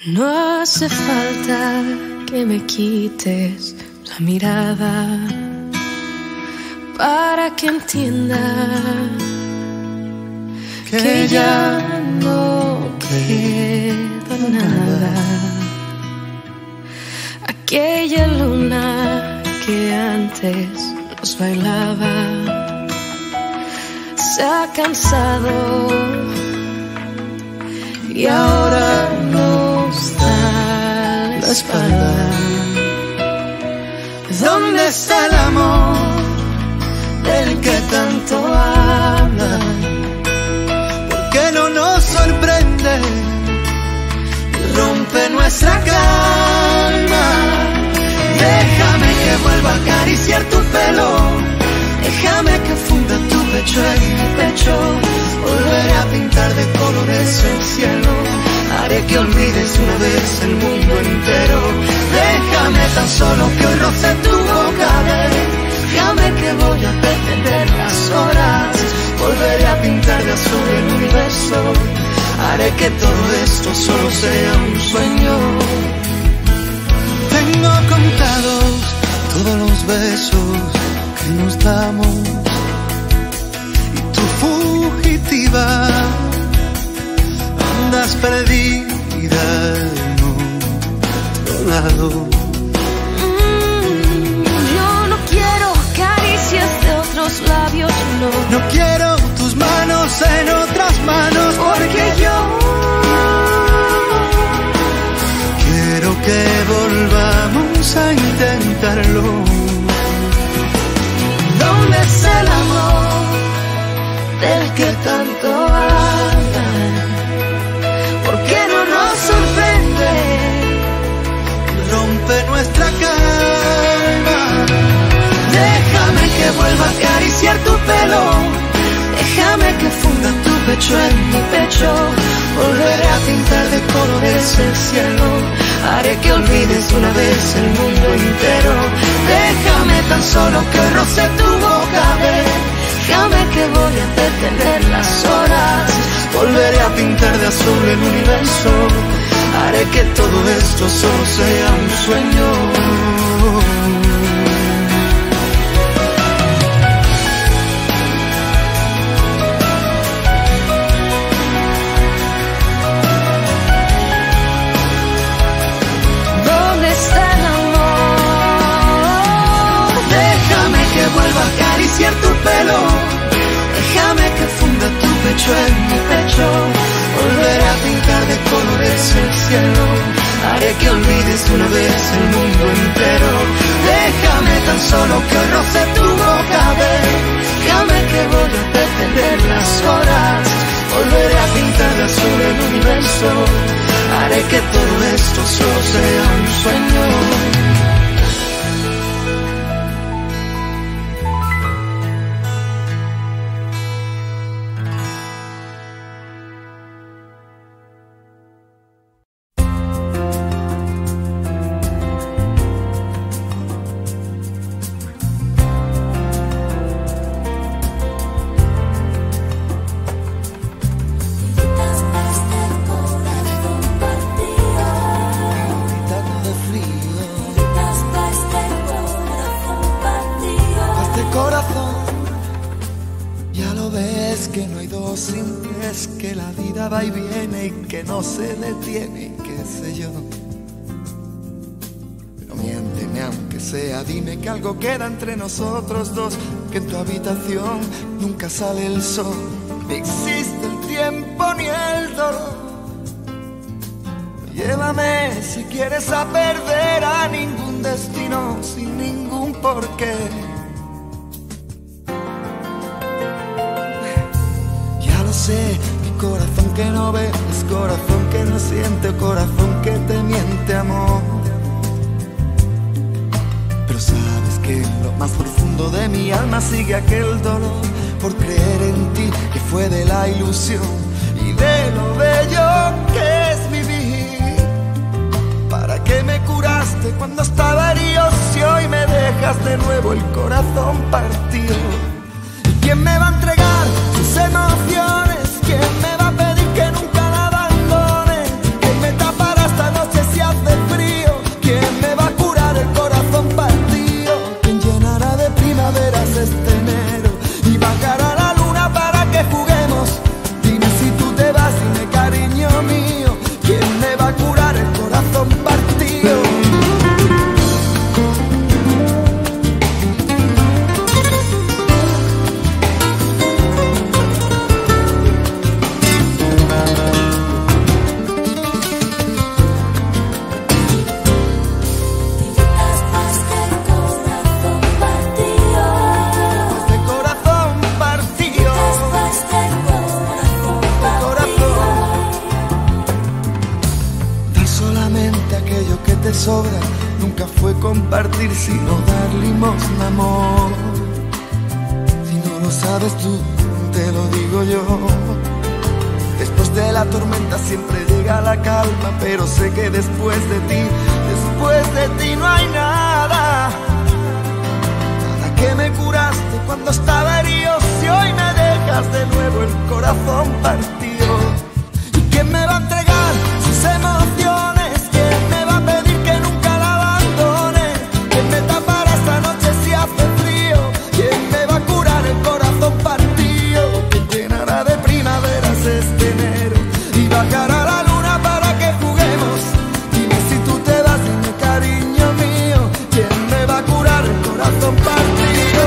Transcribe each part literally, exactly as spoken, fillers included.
No hace falta que me quites la mirada para que entienda que, que ya no queda nada. Aquella luna que antes nos bailaba se ha cansado y ahora nos da la espalda. ¿Dónde está el amor del que tanto hablan? ¿Por qué no nos sorprende y rompe nuestra calma? Déjame que vuelva a acariciar tu pelo, déjame que funda tu pecho en mi pecho. Volveré a pintar de colores el cielo, haré que olvides una vez el mundo entero. Déjame tan solo que hoy roce tu boca, déjame que voy a detener las horas. Volveré a pintar de azul el universo, haré que todo esto solo sea un sueño. Tengo contados todos los besos que nos damos, y tú fugitiva andas perdida en otro lado. Mm, yo no quiero caricias de otros labios, no. No quiero tus manos en otras manos, porque yo quiero que volvamos a intentarlo. ¿Dónde está el amor del que tanto hablan? ¿Por qué no nos sorprende y rompe nuestra calma? Déjame que vuelva a acariciar tu pelo, déjame que funda tu pecho en mi pecho. Volveré a pintar de colores el cielo, haré que olvides una vez el mundo entero. Déjame tan solo que roce tu boca, déjame que voy a detener las horas. Volveré a pintar de azul el universo, haré que todo esto solo sea un sueño. Vuelva a acariciar tu pelo, déjame que funda tu pecho en mi pecho. Volveré a pintar de colores el cielo, haré que olvides una vez el mundo entero. Déjame tan solo que roce tu boca, déjame que voy a detener las horas. Volveré a pintar de azul el universo, haré que todo esto solo sea un sueño. No se detiene, qué sé yo. Pero miénteme aunque sea, dime que algo queda entre nosotros dos, que en tu habitación nunca sale el sol, ni existe el tiempo ni el dolor. Llévame si quieres a perder a ningún destino, sin ningún porqué. Ya lo sé, corazón que no ves, corazón que no siente, corazón que te miente, amor. Pero sabes que en lo más profundo de mi alma sigue aquel dolor por creer en ti, que fue de la ilusión y de lo bello que es vivir. ¿Para qué me curaste cuando estaba herido si hoy me dejas de nuevo el corazón partido? ¿Y quién me va a entregar sus emociones? ¿Quién me va a pedir que nunca la abandone? ¿Quién me tapará esta noche de sobra, nunca fue compartir, sino dar limosna, amor. Si no lo sabes tú, te lo digo yo. Después de la tormenta siempre llega la calma, pero sé que después de ti, después de ti no hay nada. Nada que me curaste cuando estaba herido, si hoy me dejas de nuevo el corazón partido. ¿Y quién me va a entregar sus emociones? ¿Quién me va a pedir que nunca la abandone? ¿Quién me tapará esta noche si hace frío? ¿Quién me va a curar el corazón partido? ¿Quién llenará de primaveras este enero y bajará la luna para que juguemos? Dime si tú te vas, dime cariño mío, ¿quién me va a curar el corazón partido?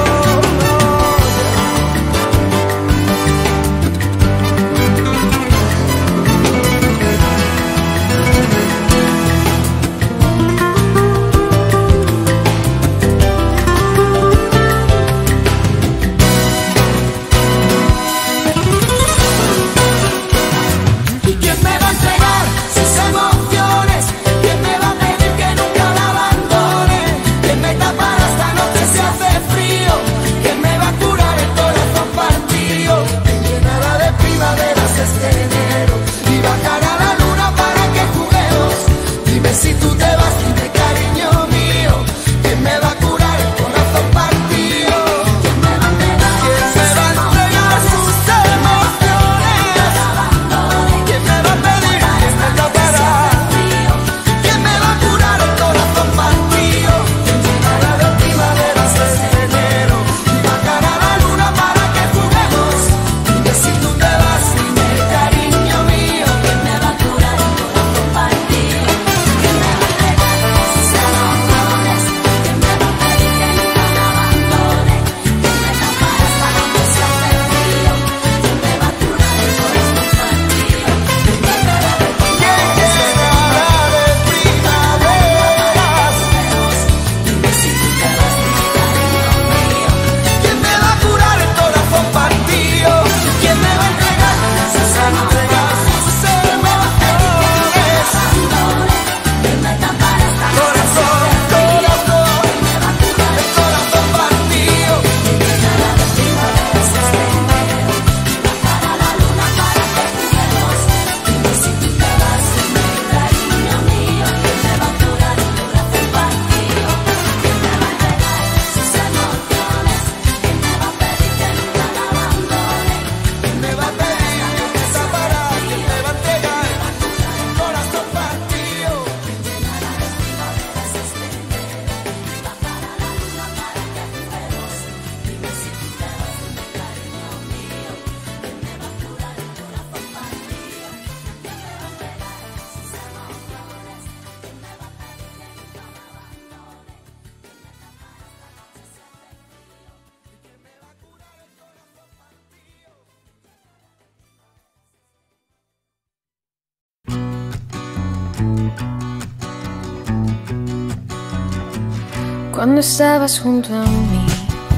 Cuando estabas junto a mí,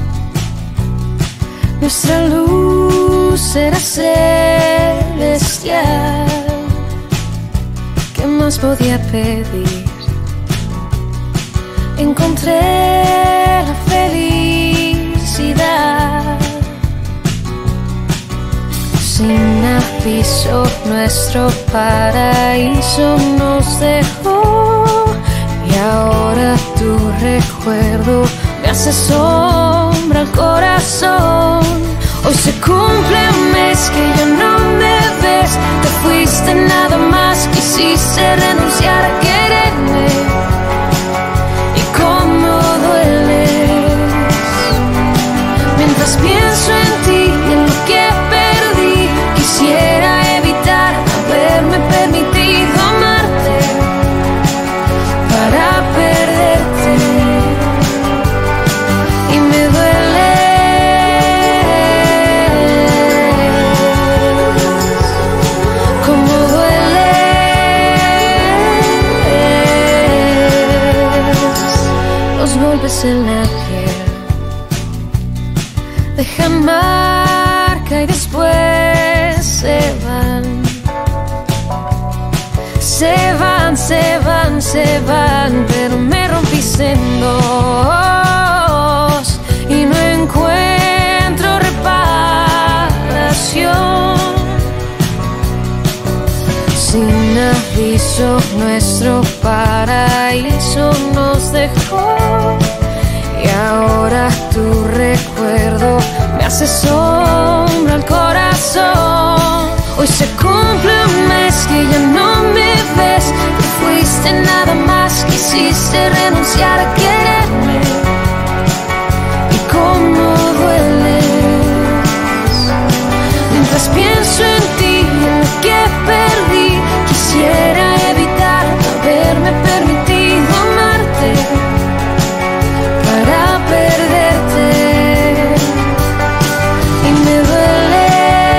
nuestra luz era celestial. ¿Qué más podía pedir? Encontré la felicidad. Sin aviso, nuestro paraíso nos dejó. Y ahora tu recuerdo me hace sombra al corazón. Hoy se cumple un mes que ya no me ves. Te fuiste nada más, quisiste renunciar a quererme. Y cómo dueles mientras pienso en ti y en lo que perdí. Quisiera evitar haberme permitido amarte para perderte, y me duele. Como dueles los golpes en la piel, dejan marca y después se van, se van se van, se van, pero me rompís en dos y no encuentro reparación. Sin aviso nuestro paraíso nos dejó y ahora tu recuerdo me hace sombra al corazón. Hoy se cumple un mes que ya no me ves, que fuiste nada más, quisiste renunciar a quererme. Y cómo dueles mientras pienso en ti, en lo que perdí. Quisiera evitar haberme permitido amarte para perderte. Y me duele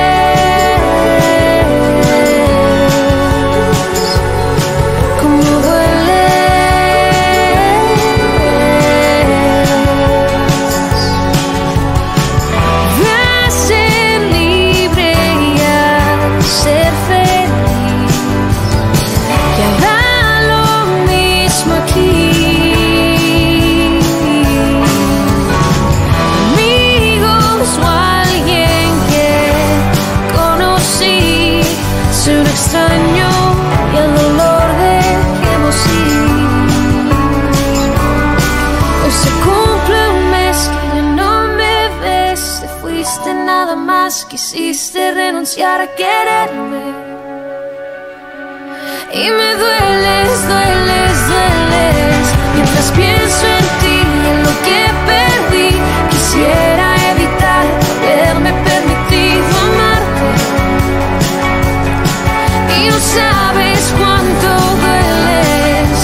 como duele. Voy a ser libre y a ser feliz, que haga lo mismo aquí. Amigos o alguien que conocí, soy un extraño y el dolor dejemos ir. Hoy se cumple un mes que ya no me ves, te fuiste nada más, quisiste renunciar a quererme. Y me dueles, dueles, dueles mientras pienso en ti y en lo que perdí. Quisiera evitar haberme permitido amarte y no sabes cuánto dueles,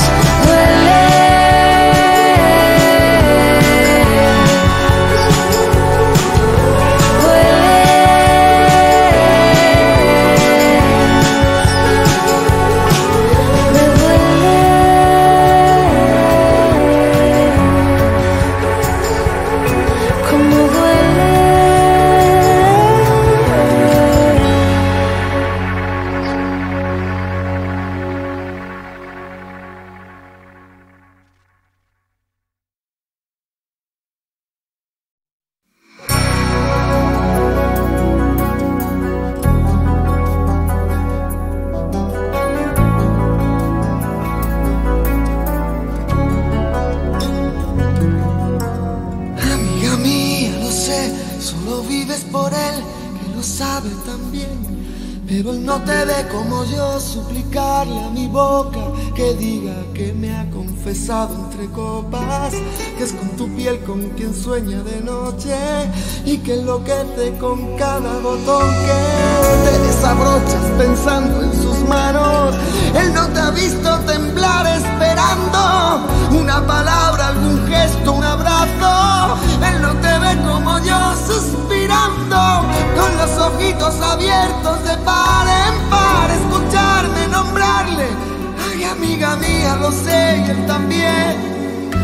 pero él no te ve como yo. Suplicarle a mi boca que diga que me ha confesado entre copas, que es con tu piel con quien sueña de noche y que enloquece con cada botón que te desabrochas pensando en sus manos. Él no te ha visto temblar esperando una palabra, algún gesto, un abrazo. Él no te ve como yo suspirando con los ojitos abiertos de par en par, escucharme nombrarle. Ay, amiga mía, lo sé, y él también.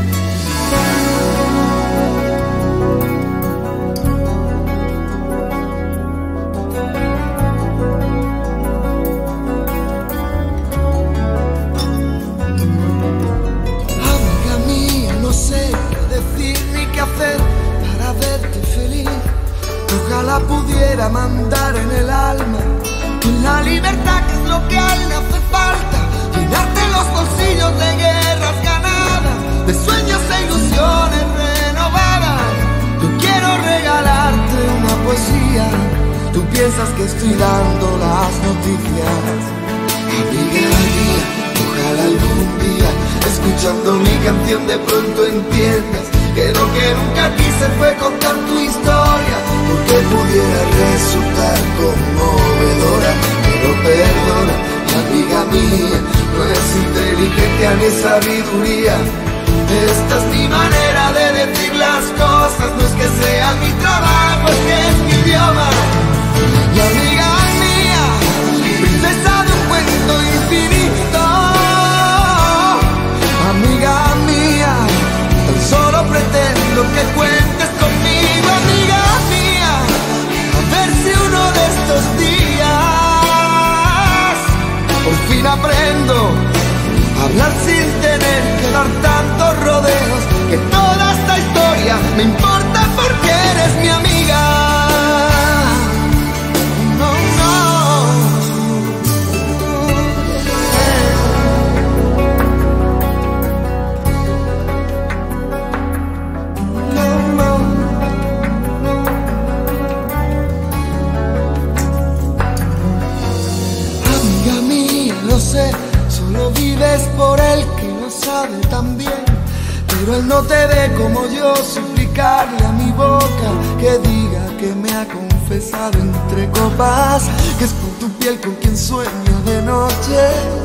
Amiga mía, no sé qué decir ni qué hacer para verte feliz. Ojalá pudiera mandar en el alma la libertad, que es lo que a él le hace falta. Llenarte los bolsillos de guerras ganadas, de sueños e ilusiones renovadas. Yo quiero regalarte una poesía. Tú piensas que estoy dando las noticias. Amiga mía, ojalá algún día, escuchando mi canción, de pronto entiendas que lo que nunca quise fue contar tu historia, porque pudiera resultar conmovedora. Pero perdona, amiga mía, no es inteligencia ni sabiduría. Esta es mi manera de decir las cosas, no es que sea mi trabajo, es que es mi idioma. Y amiga mía, princesa de un cuento infinito, amiga mía, tan solo pretendo que cuentes conmigo, amiga mía. A ver si uno de estos días por fin aprendo dar tantos rodeos, que toda esta historia me importa porque eres mi amiga. No, no. Amiga mía, lo sé, solo vives por él que lo sabe tan bien, pero él no te ve como yo. Suplicarle a mi boca que diga que me ha confesado entre copas que es por tu piel con quien sueño de noche.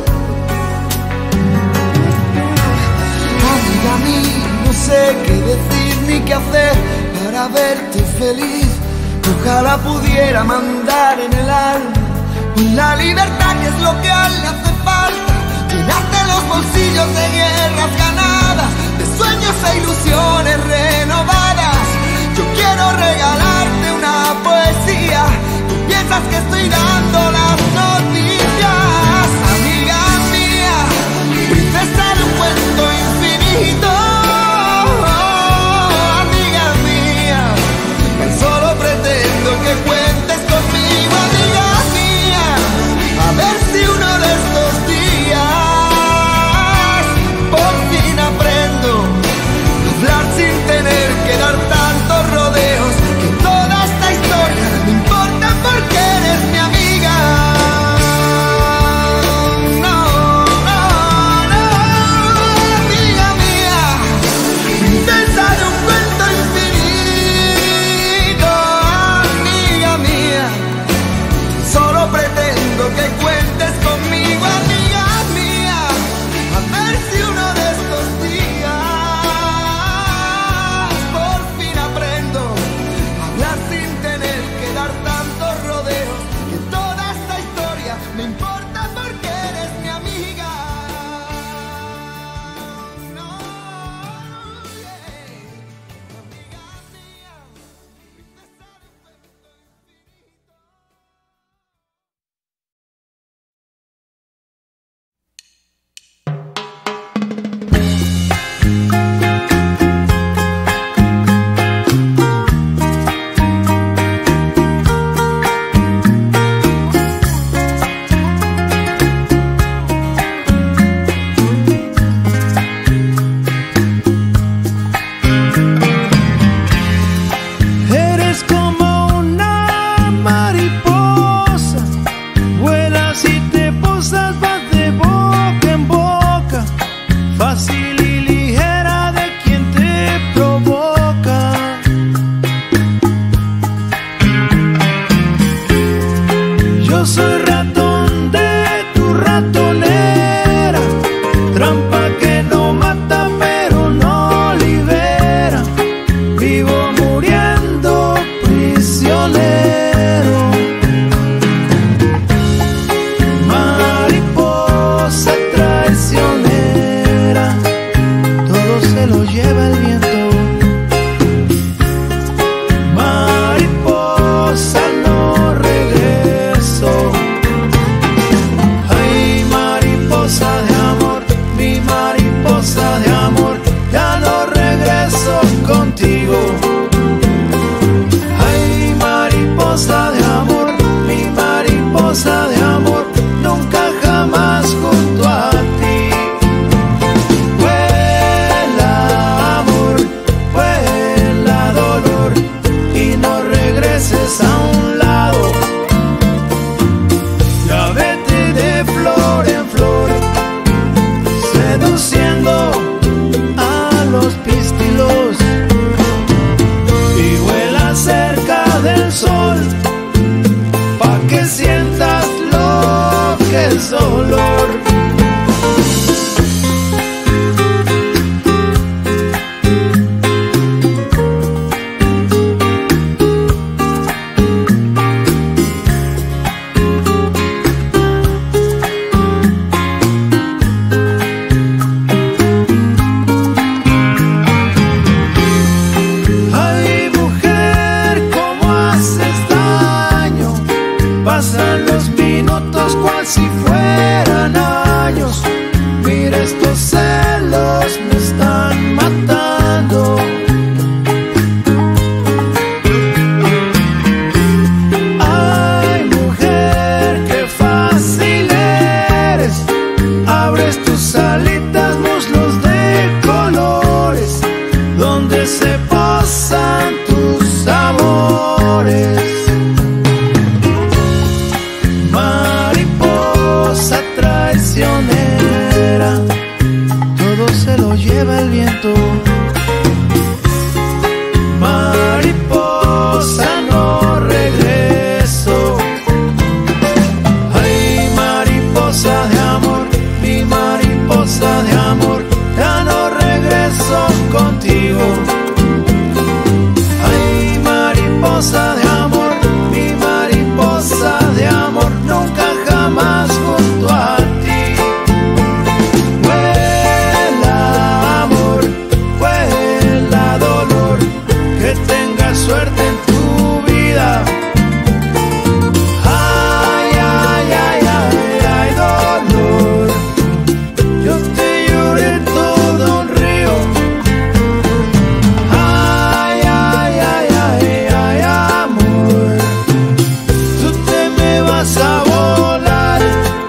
Amiga mía, no sé qué decir ni qué hacer para verte feliz. Ojalá pudiera mandar en el alma la libertad, que es lo que a él le hace falta. Llenarte los bolsillos de guerras ganadas, de sueños e ilusiones renovadas. Yo quiero regalarte una poesía. Tú piensas que estoy dando las noticias. Amiga mía, princesa de un cuento infinito. Amiga mía, tan solo pretendo que cuentes conmigo. Amiga mía, a ver si uno de estos días por fin aprendo a hablar sin tener que dar tantos rodeos, que toda esta historia me importa porque eres mi amiga. lleva el viento. Mariposa, no regreso. Ay, mariposa de amor, mi mariposa de amor, ya no regreso contigo. Ay, mariposa de amor, mi mariposa de amor, nunca jamás junto a ti. Vuela amor, vuela dolor, que tengas suerte en tu vida. Ay, ay, ay, ay, ay, dolor, yo te lloré todo un río. Ay, ay, ay, ay, ay, amor, tú te me vas a volar.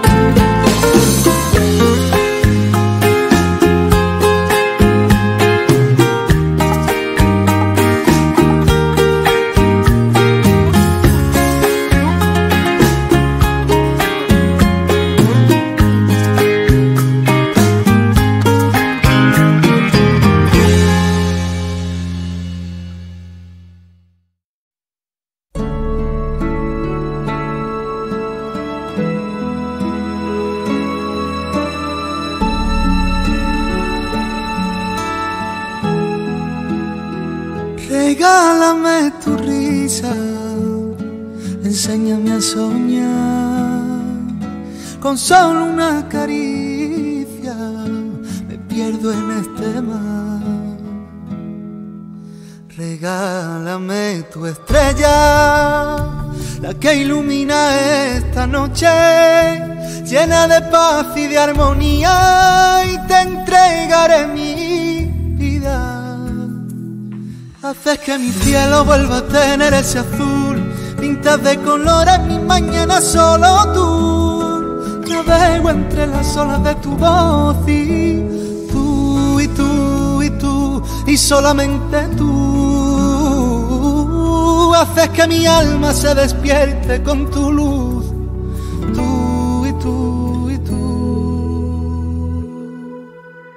Regálame tu risa, enséñame a soñar. Con solo una caricia me pierdo en este mar. Regálame tu estrella, la que ilumina esta noche, llena de paz y de armonía, y te entregaré mi vida. Haces que mi cielo vuelva a tener ese azul, pintas de colores mis mañanas solo tú. Navego entre las olas de tu voz y tú y tú y tú y solamente tú. Haces que mi alma se despierte con tu luz, tú y tú y tú.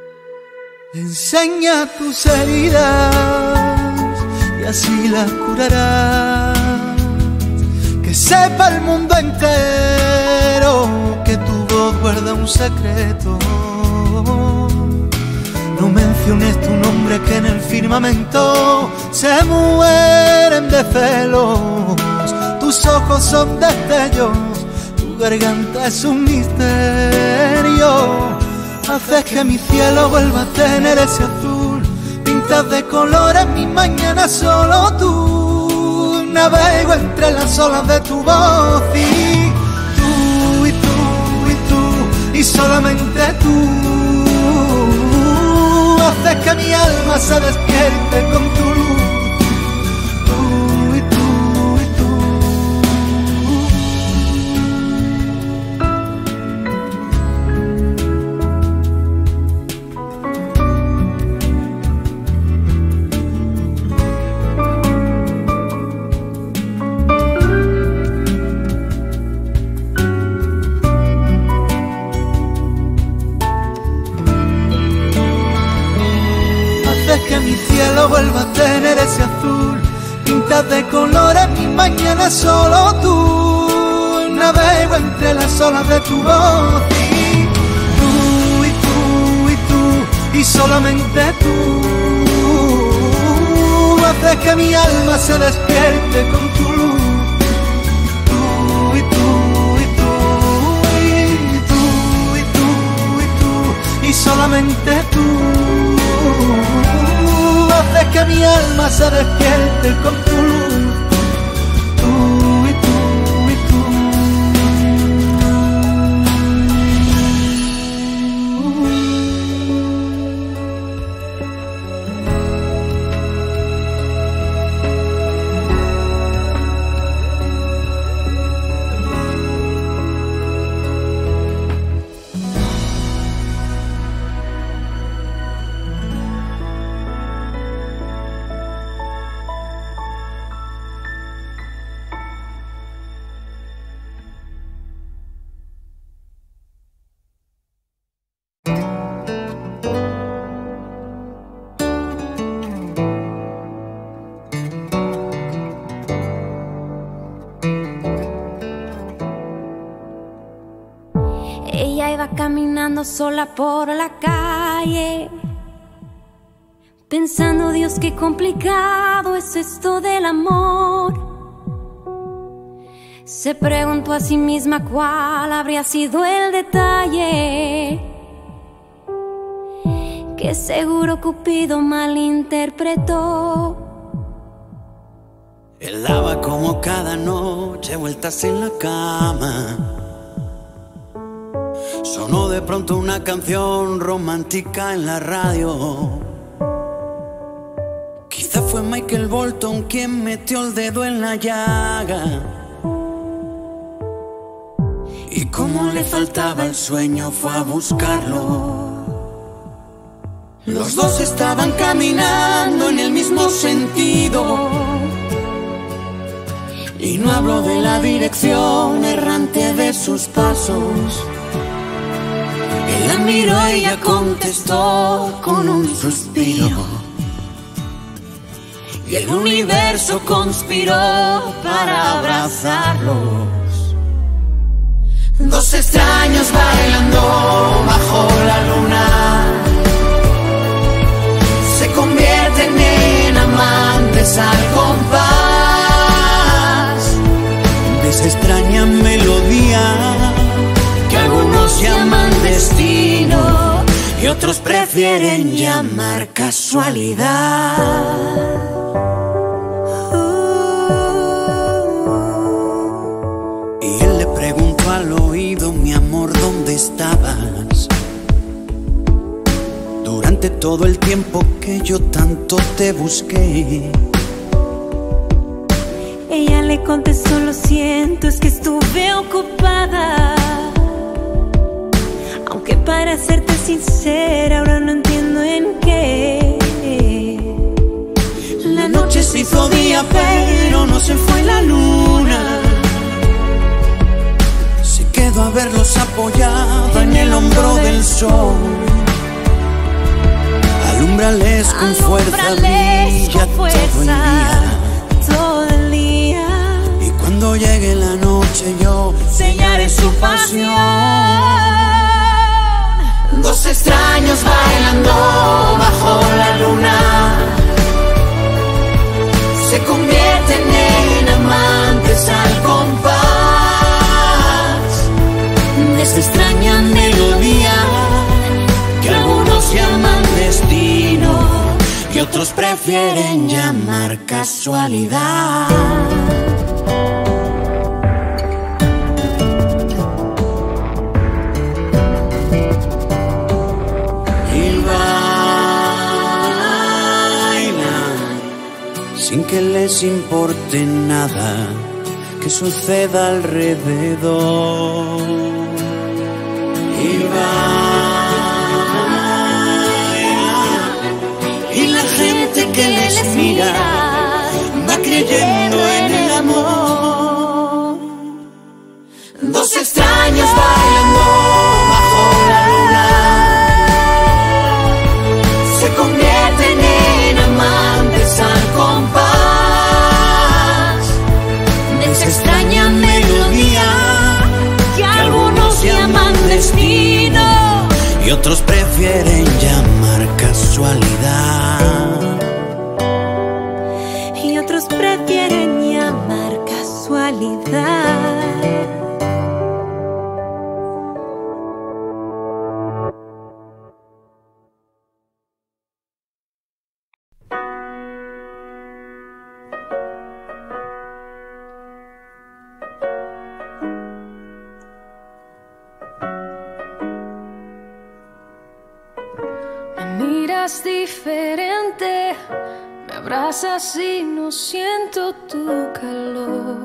Enseña tus heridas y así las curarás. Que sepa el mundo entero que tu voz guarda un secreto. No menciones tu nombre, que en el firmamento se mueren de celos. Tus ojos son destellos, tu garganta es un misterio. Haces que mi cielo vuelva a tener ese azul, pintas de colores mis mañanas solo tú. Navego entre las olas de tu voz y tú y tú y tú y solamente tú. Haces que mi alma se despierte con tu luz, tú y tú y tú. Que mi cielo vuelva a tener ese azul, pintas de colores mis mañanas solo tú. Navego entre las olas de tu voz y tú y tú y tú y solamente tú. Haces que mi alma se despierte con tu luz, tú y tú y tú y tú y tú y tú y solamente tú. Haces que mi alma se despierte con tu luz, tú y tú y tú. caminando sola por la calle, pensando, Dios, qué complicado es esto del amor. Se preguntó a sí misma cuál habría sido el detalle que seguro Cupido malinterpretó. Él daba como cada noche vueltas en la cama. Sonó de pronto una canción romántica en la radio. Quizá fue Michael Bolton quien metió el dedo en la llaga. Y como le faltaba el sueño fue a buscarlo. Los dos estaban caminando en el mismo sentido. Y no hablo de la dirección errante de sus pasos. Él la miró y ella contestó con un suspiro. Y el universo conspiró para abrazarlos. Dos extraños bailando bajo la luna se convierten en amantes al compás de esa extraña melodía que algunos llaman destino y otros prefieren llamar casualidad. Y él le preguntó al oído, mi amor, ¿dónde estabas? Durante todo el tiempo que yo tanto te busqué. Ella le contestó, lo siento, es que estuve ocupada. Aunque para serte sincera, ahora no entiendo en qué. La noche se hizo día, pero no se fue la luna. Se quedó a verlos apoyada en el hombro del sol. Alúmbrales con fuerza, brilla todo el día. Todo el día. Y cuando llegue la noche yo sellaré su pasión. Dos extraños bailando bajo la luna se convierten en amantes al compás de esa extraña melodía que algunos llaman destino y otros prefieren llamar casualidad. Sin que les importe nada que suceda alrededor. Y bailan, y la gente que les mira va creyendo en el amor. Dos extraños bailando bajo la luna se convierten en amantes al compás de esa extraña melodía que algunos llaman destino y otros prefieren llamar casualidad. Y otros prefieren llamar casualidad. Diferente, me abrazas y no siento tu calor.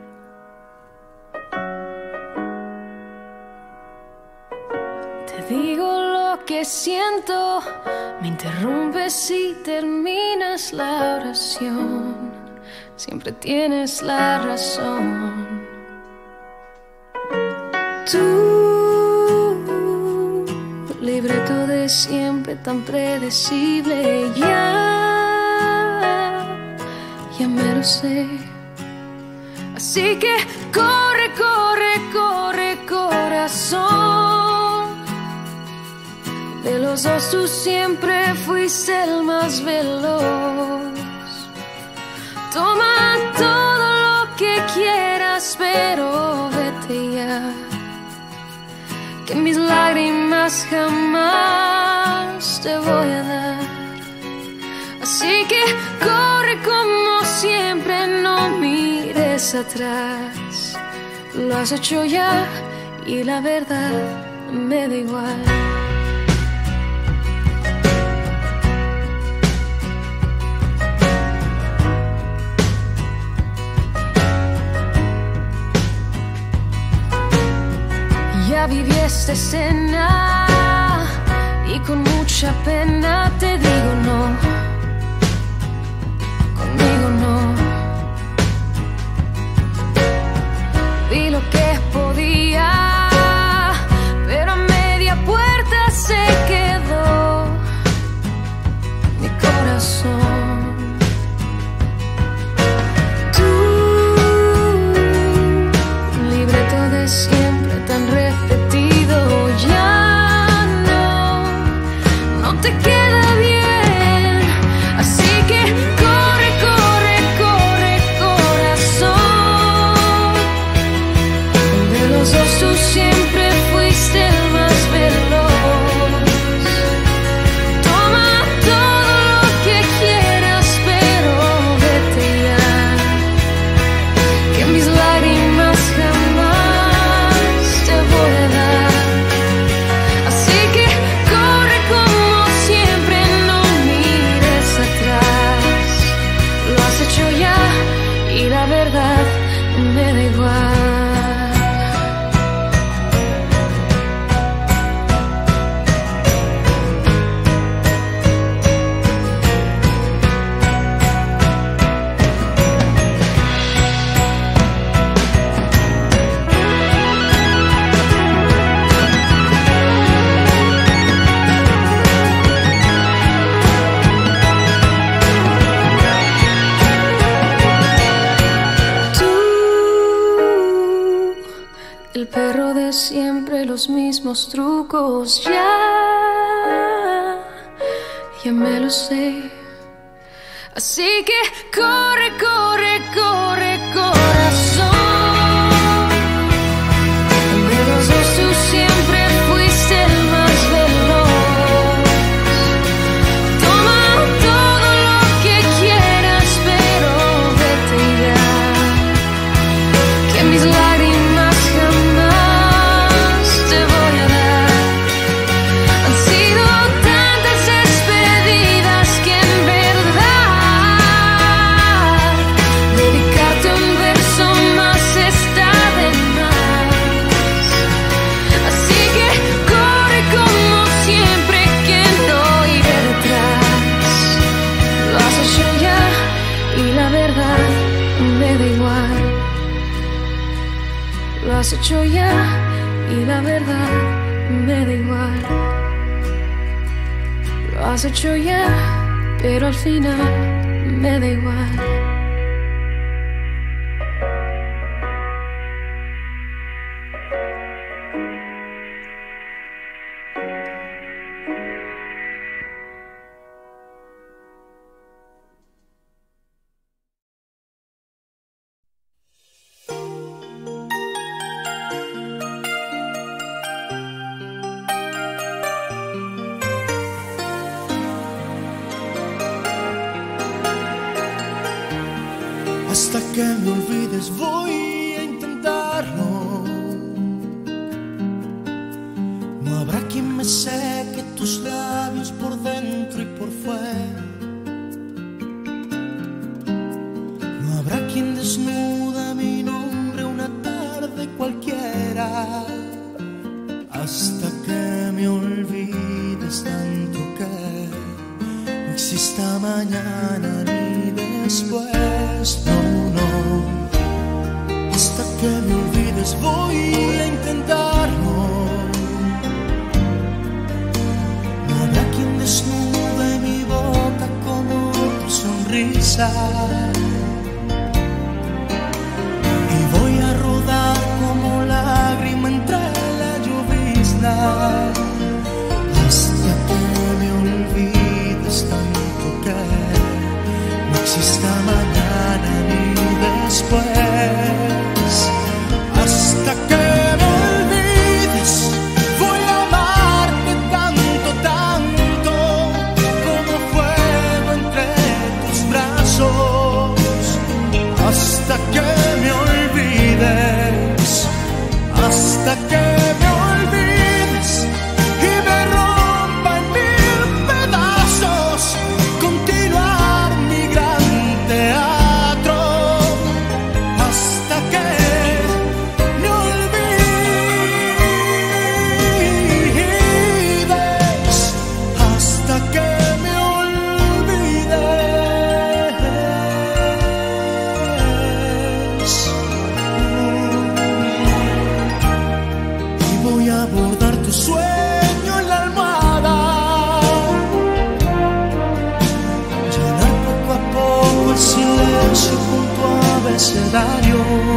Te digo lo que siento, me interrumpes y terminas la oración. Siempre tienes la razón. Tú, libreto de siempre tan predecible, ya, ya me lo sé. Así que corre, corre, corre, corazón. De los dos tú siempre fuiste el más veloz. Toma todo lo que quieras, pero vete ya, que mis lágrimas jamás te voy a dar. Así que corre como siempre, no mires atrás. Lo has hecho ya y la verdad me da igual. Ya viví esta escena y con mucha pena te digo no, conmigo no. Vi lo que podía, pero a media puerta se quedó mi corazón. Tú, libreto de siempre tan repetido, ya no, no te queda bien. Así que corre, corre, corre, corazón. De los dos tú siempre fuiste el más veloz. Toma todo lo que quieras, pero vete ya, que mis lágrimas jamás te voy a dar. Así que corre como siempre, no mires atrás. Lo has hecho ya y la verdad me da igual. El perro de siempre, los mismos trucos, ya, ya me lo sé. Así que corre, corre, corre, corazón. De los dos tú siempre fuiste el más veloz. Toma todo lo que quieras, pero vete ya, que mis lágrimas jamás te voy a dar. Han sido tantas despedidas que en verdad dedicarte un verso más está de más. Así que corre como siempre, que no iré detrás. Lo has hecho ya y la verdad me da igual. Lo has hecho ya y la verdad me da igual. Lo has hecho ya, pero al final me da igual. Hasta que me olvides voy a intentarlo. No habrá quien me seque tus labios por dentro y por fuera. No habrá quien desnuda mi nombre una tarde cualquiera. Hasta que me olvides tanto que no exista mañana ni después. No, no. Hasta que me olvides voy a intentarlo. No habrá quien desnude mi boca como tu sonrisa. Y voy a rodar como lágrima entre la llovizna hasta daño.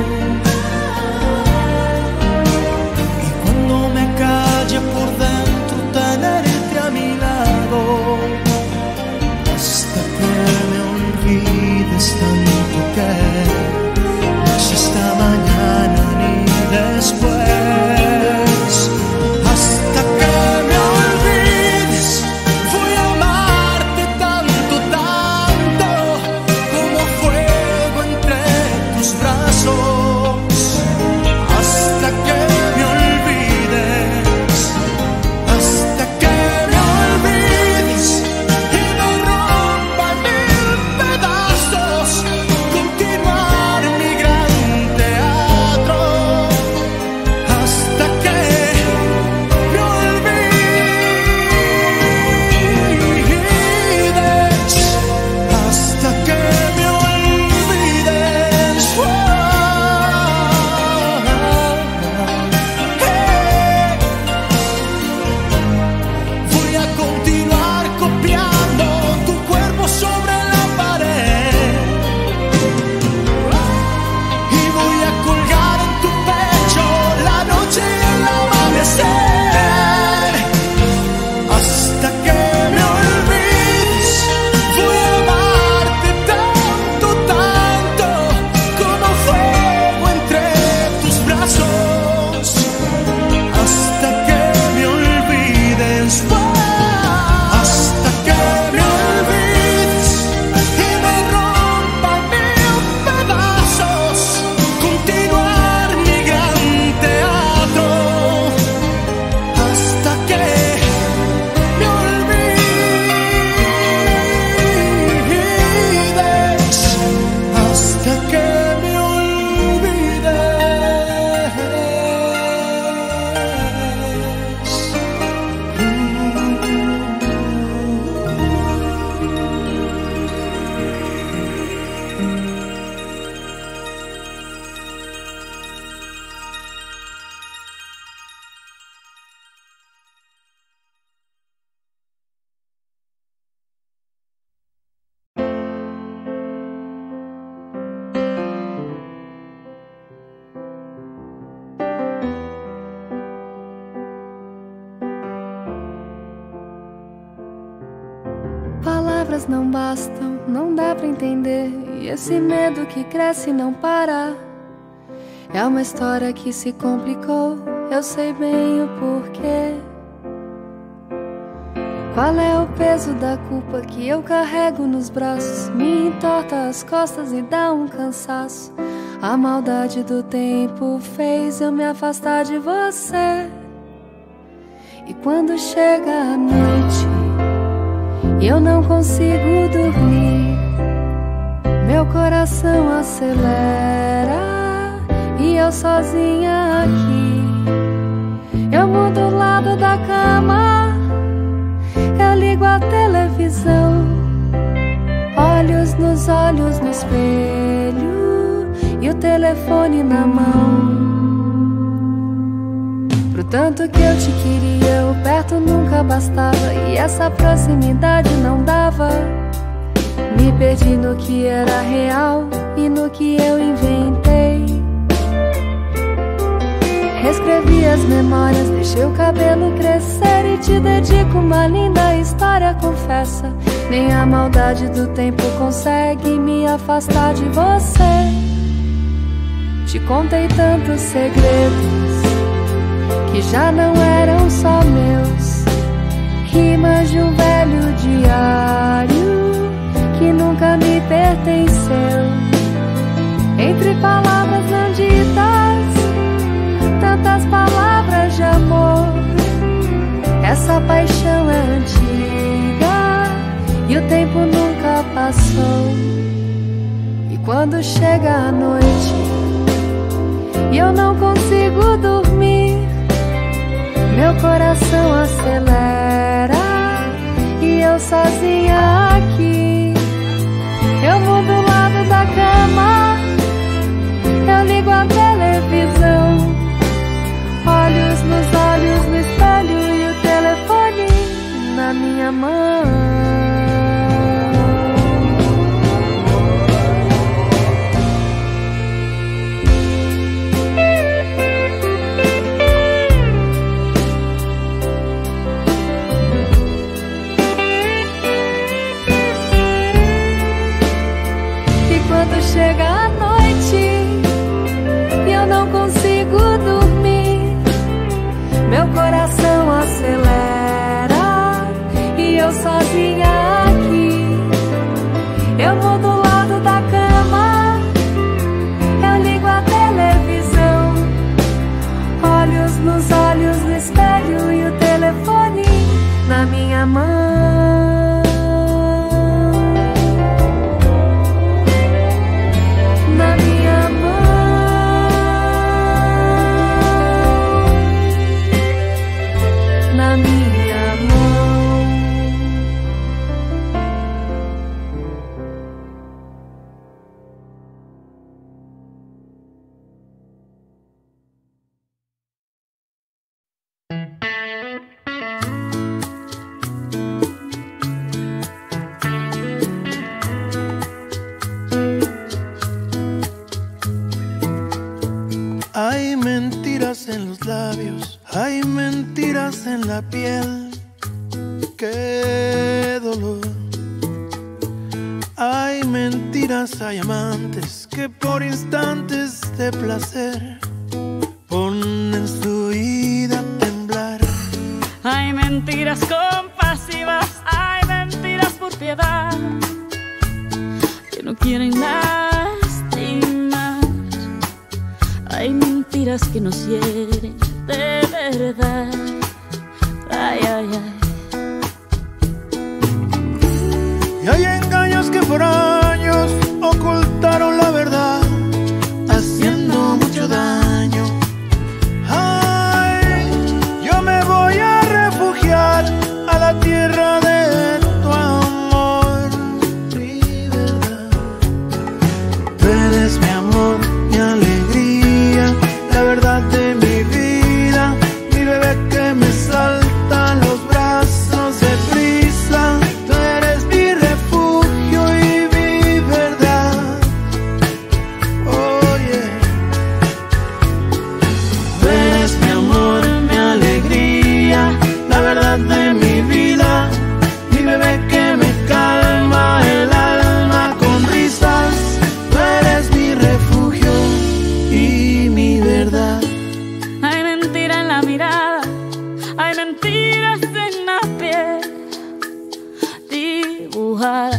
Y cuando me calle por dentro tenerte a mi lado, hasta que me olvides tanto que no exista mañana ni después. Hasta que me olvides voy a amarte tanto, tanto como fuego entre tus brazos. Hasta que me olvides, hasta que me olvides y me rompa en mil pedazos. Continuar mi gran teatro hasta que me olvides, hasta que me olvides. Oh, hey. Voy a continuar copiando tu cuerpo sobre la pared y voy a colgar en tu pecho la noche y el amanecer. Hasta que me olvides voy a amarte tanto, tanto como fuego entre tus brazos. Hasta que me olvides, hasta que me olvides y me rompa en mil pedazos. Continuar mi gran teatro hasta que me olvides, hasta que me Palavras não bastam, não dá pra entender. E esse medo que cresce e não para. É uma história que se complicou, eu sei bem o porquê. Qual é o peso da culpa que eu carrego nos braços? Me entorta as costas e dá um cansaço. A maldade do tempo fez eu me afastar de você. E quando chega a noite e eu não consigo dormir, meu coração acelera e eu sozinha aqui. Eu mudo o lado da cama, eu ligo a televisão, olhos nos olhos no espelho e o telefone na mão. Pro tanto que eu te queria, o perto nunca bastava e essa proximidade não dava. Me perdi no que era real e no que eu inventei. Reescrevi as memórias, deixei o cabelo crescer e te dedico uma linda história, confessa. Nem a maldade do tempo consegue me afastar de você. Te contei tantos segredos que já não eram só meus, rimas de um velho diário que nunca me pertenceu. Entre palavras não ditas, tantas palavras de amor. Essa paixão é antiga e o tempo nunca passou. E quando chega a noite e eu não consigo dormir, meu coração acelera e eu sozinha aqui. Eu mudo o lado da cama, eu ligo a televisão, olhos nos olhos no espelho e o telefone na minha mão. eu sozinha aqui. Eu vou do lado da cama, eu ligo a televisão, olhos nos olhos no espelho e o telefone na minha mão. Na minha mão. Na minha mão. Hay mentiras en los labios, hay mentiras en la piel. Qué dolor. Hay mentiras, hay amantes que por instantes de placer ponen su vida a temblar. Hay mentiras compasivas, hay mentiras por piedad, que no quieren lastimar. Hay mentiras que nos hieren de verdad. Ay, ay, ay. Y hay engaños que por años ocultaron la verdad, haciendo mucho daño. Ay, yo me voy a refugiar a la tierra de tu amor, mi verdad. Tú eres mi amor, mi alegría, la verdad de mi vida, mi bebé que me salta a los brazos de prisa. Tú eres mi refugio y mi verdad. Oh yeah. Tú eres mi amor, mi alegría, la verdad de mi vida, mi bebé que me calma el alma con risas. Tú eres mi refugio y mi verdad. Hay mentira en la mirada, hay mentiras en la piel dibujadas.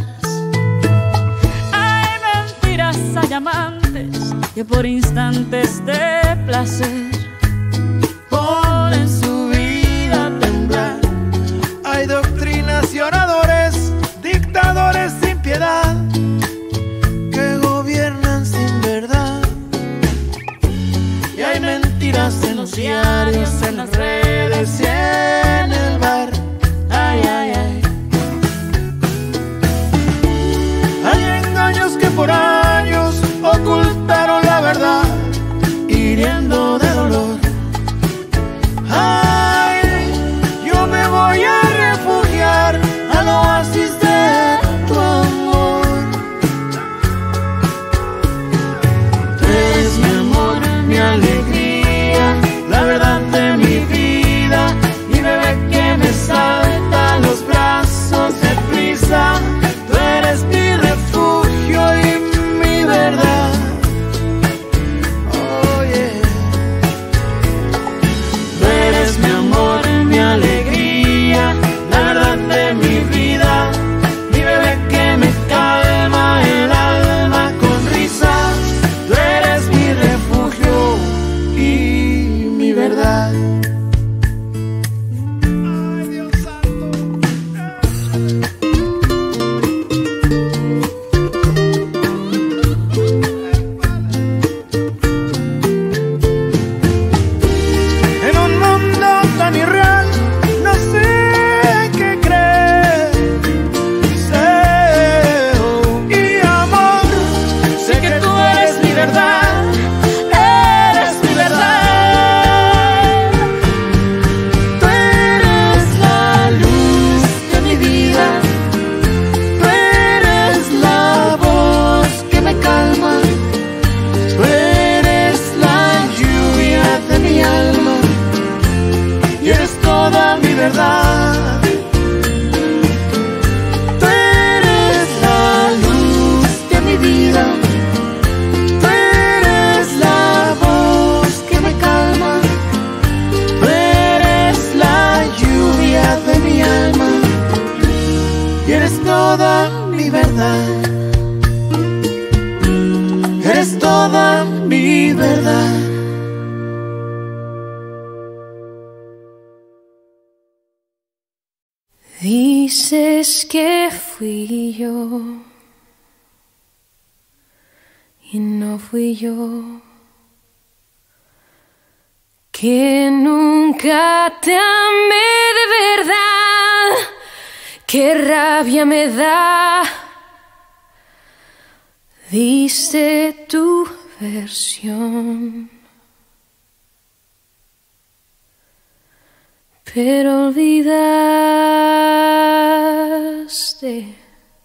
Hay mentiras, hay amantes que por instantes de placer Ponen su vida a temblar. Hay doctrinas y oradores, dictadores sin piedad, que gobiernan sin verdad. Y hay mentiras en los diarios, en las redes y en el bar. Ay, ay, ay. Hay engaños que por años ocultaron la verdad, hiriendo de dolor. Ay, yo me voy a refugiar al oasis de tu amor. Tú eres mi amor, mi alegría, la verdad de mi vida. y eres toda mi verdad. Eres toda mi verdad. Dices que fui yo y no fui yo, que nunca te amé de verdad. Qué rabia me da. Diste tu versión, pero olvidaste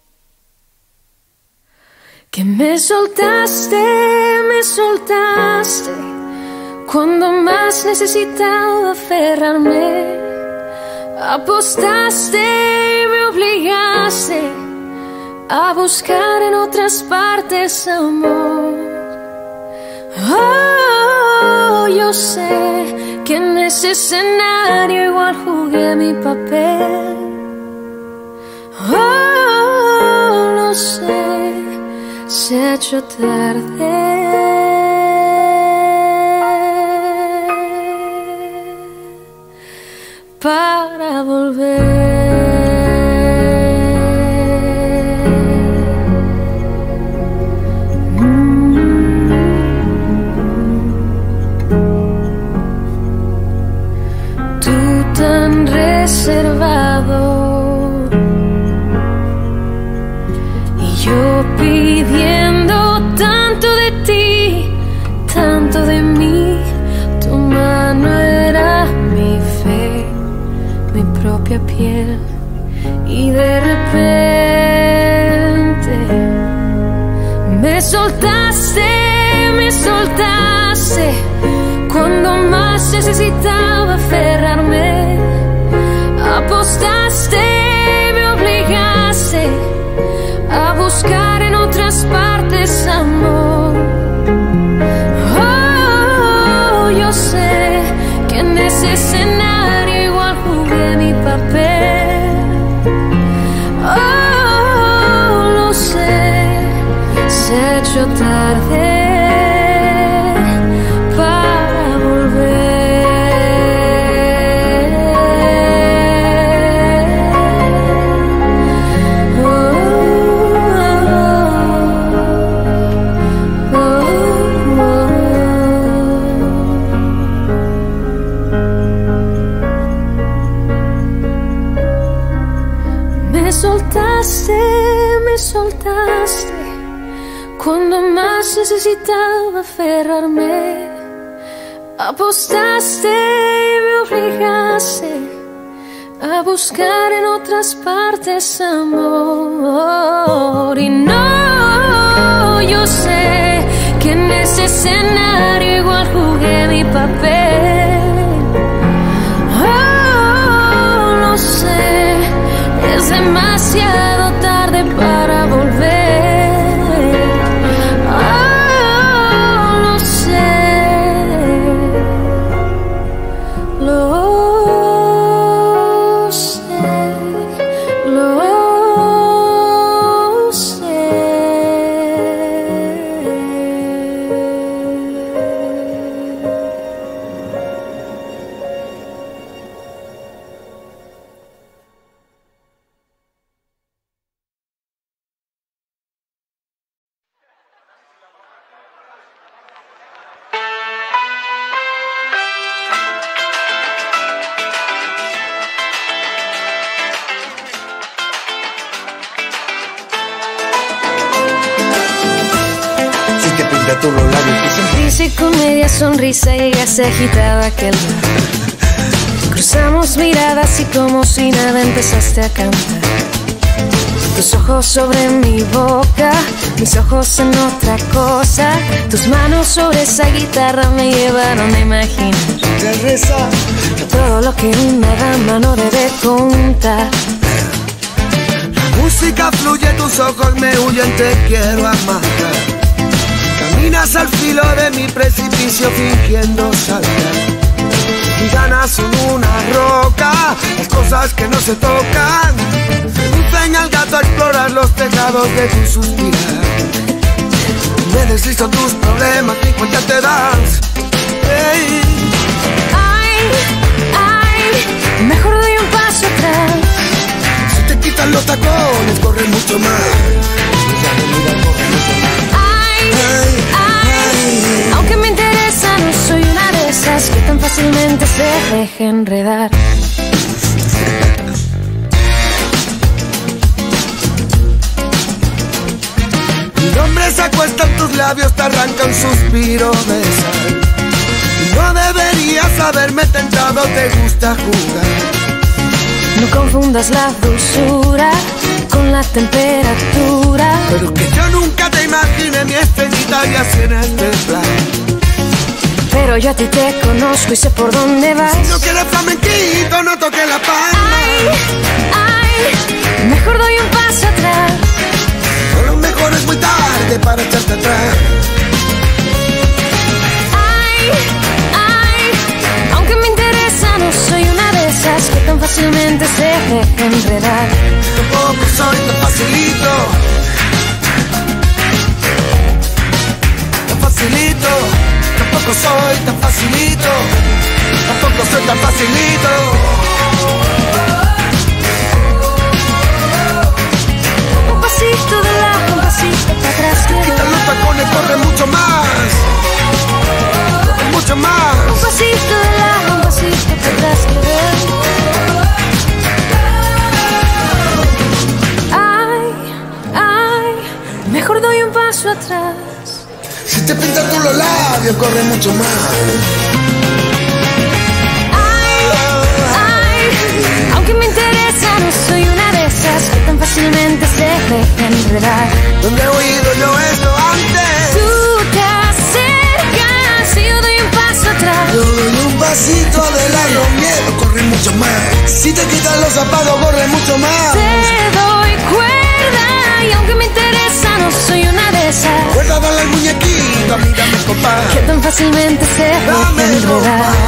que me soltaste, me soltaste cuando más necesitaba aferrarme. Apostaste y me obligaste a buscar en otras partes amor. Oh, yo sé que en ese escenario igual jugué mi papel. Oh, lo sé, se ha hecho tarde para volver. Tan reservado y yo pidiendo tanto de ti, tanto de mí. Tu mano era mi fe, mi propia piel, y de repente me soltaste, me soltaste cuando más necesitaba aferrarme. Apostaste, me obligaste a buscar en otras partes amor. Oh, yo sé que en ese escenario igual jugué mi papel. Oh, lo sé, se ha hecho tarde para volver. Me soltaste cuando más necesitaba aferrarme. Apostaste y me obligaste a buscar en otras partes amor. Y no, yo sé que en ese escenario igual jugué mi papel. Oh, lo sé, es demasiado tarde para volver. Oh, lo sé, lo sé, lo sé. Tú los labios. Sonrisa y con media sonrisa llegaste agitado a aquel bar. Cruzamos miradas y como si nada empezaste a cantar. Tus ojos sobre mi boca, mis ojos en otra cosa. Tus manos sobre esa guitarra me llevaron a imaginar todo lo que una dama no debe contar. La música fluye, tus ojos me huyen, te quiero amar. Caminas al filo de mi precipicio fingiendo saltar. Mis ganas son una roca, las cosas que no se tocan seducen al gato. tejados de tu suspirar. Me deslizo tus problemas, ni cuenta te das. Hey. Ay, ay, mejor doy un paso atrás. Si te quitan los tacones, corre mucho más. Ay, ay, ay, aunque me interesa, no soy una de esas que tan fácilmente se deja enredar. Mi nombre se acuesta en tus labios, te arranca un suspiro de sal. No deberías haberme tentado, te gusta jugar. No confundas la dulzura con la temperatura. Pero que yo nunca te imaginé mi estrellita y así en este plan. Pero yo a ti te conozco y sé por dónde vas. Si no quieres flamenquito, no toques la palma. Ay, ay, mejor doy un paso atrás. A lo mejor es muy tarde para echarte atrás. Ay, ay, aunque me interesa, no soy una de esas que tan fácilmente se deja enredar. Tampoco soy tan facilito. Tan facilito. Tampoco soy tan facilito. Tampoco soy tan facilito. Un pasito de lado, un pasito para atrás. Quita los tacones, corre mucho más. Corre mucho más. Un pasito de lado, un pasito para atrás. Ay, ay, mejor doy un paso atrás. Si te pintas tú los labios, corre mucho más. Ay, ay, aunque me interesa, no soy una de esas que tan fácilmente se deja enredar. ¿Dónde he oído yo esto antes? Tú te acercas y yo doy un paso atrás. Yo doy un pasito adelante, los miedos corren mucho más. Si te quitan los zapatos, corre mucho más. Te doy cuerda y aunque me interesa, no soy una de esas. Cuerda, dale al muñequito, mírame, compa. Que tan fácilmente se deja Dame, enredar. compa.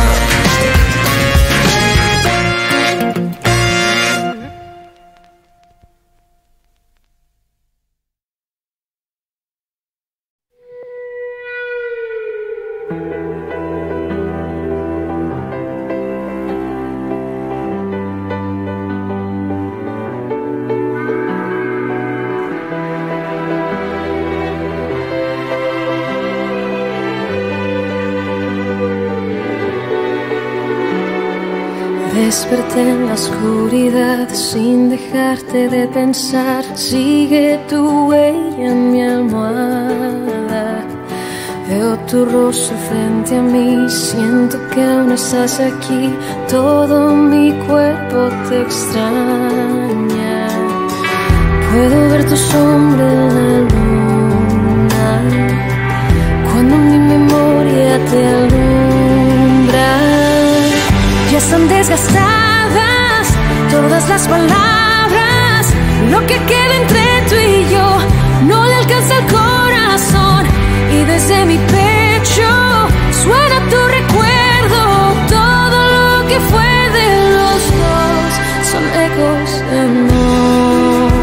Desperté en la oscuridad sin dejarte de pensar. Sigue tu huella en mi almohada. Veo tu rostro frente a mí. Siento que aún estás aquí. Todo mi cuerpo te extraña. Puedo ver tu sombra en la luna cuando mi memoria te alumbra. Ya están desgastadas todas las palabras. Lo que queda entre tú y yo no le alcanza el corazón. Y desde mi pecho suena tu recuerdo. Todo lo que fue de los dos son ecos de amor.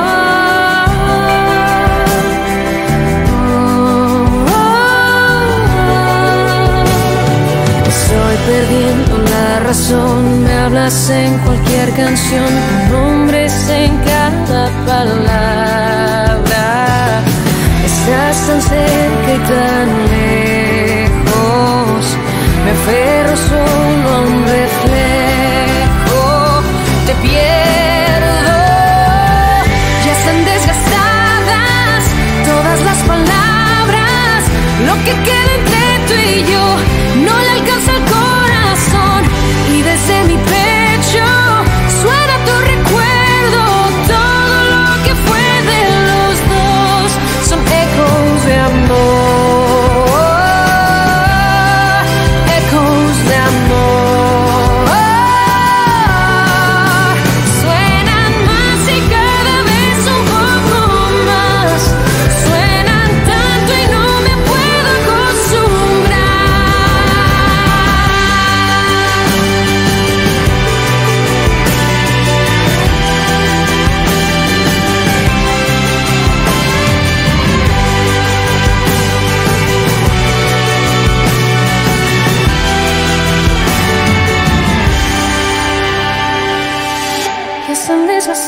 Estoy perdiendo la razón, me hablas en cualquier canción, tu nombre es en cada palabra. Estás tan cerca y tan lejos, me aferro solo a un reflejo, te pierdo. Ya están desgastadas todas las palabras, lo que queda entre tú y yo no le alcanza el corazón. Y desde mi pecho suena tu recuerdo. Todo lo que fue de los dos son ecos de amor. Ecos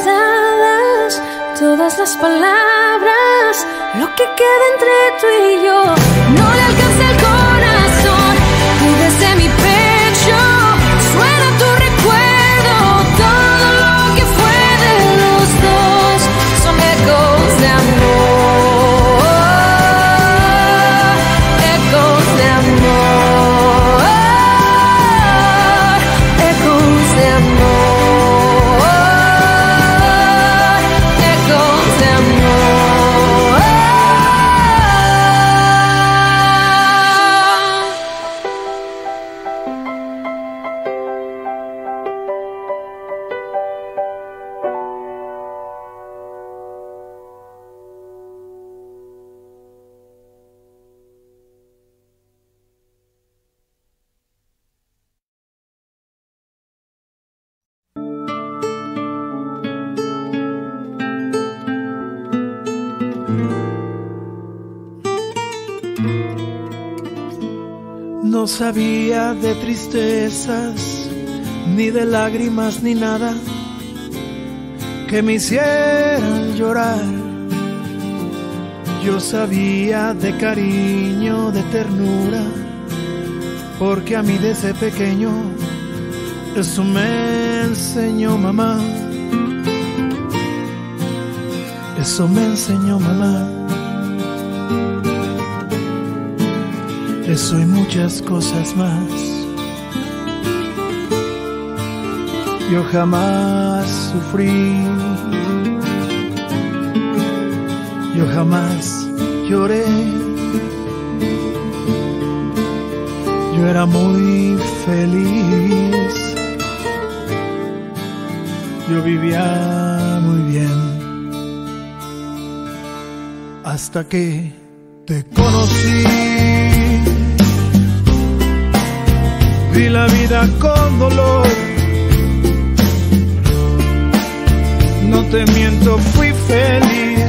pasadas, todas las palabras, lo que queda entre tú y yo. No le alcanza el corazón y desde mi pecho suena tu recuerdo. Todo lo que fue de los dos son ecos de amor, ecos de amor, ecos de amor. No sabía de tristezas, ni de lágrimas, ni nada que me hicieran llorar. Yo sabía de cariño, de ternura, porque a mí desde pequeño eso me enseñó mamá. Eso me enseñó mamá. Eso y muchas cosas más. Yo jamás sufrí, yo jamás lloré. Yo era muy feliz, yo vivía muy bien, hasta que te conocí. Vi la vida con dolor, no te miento, fui feliz,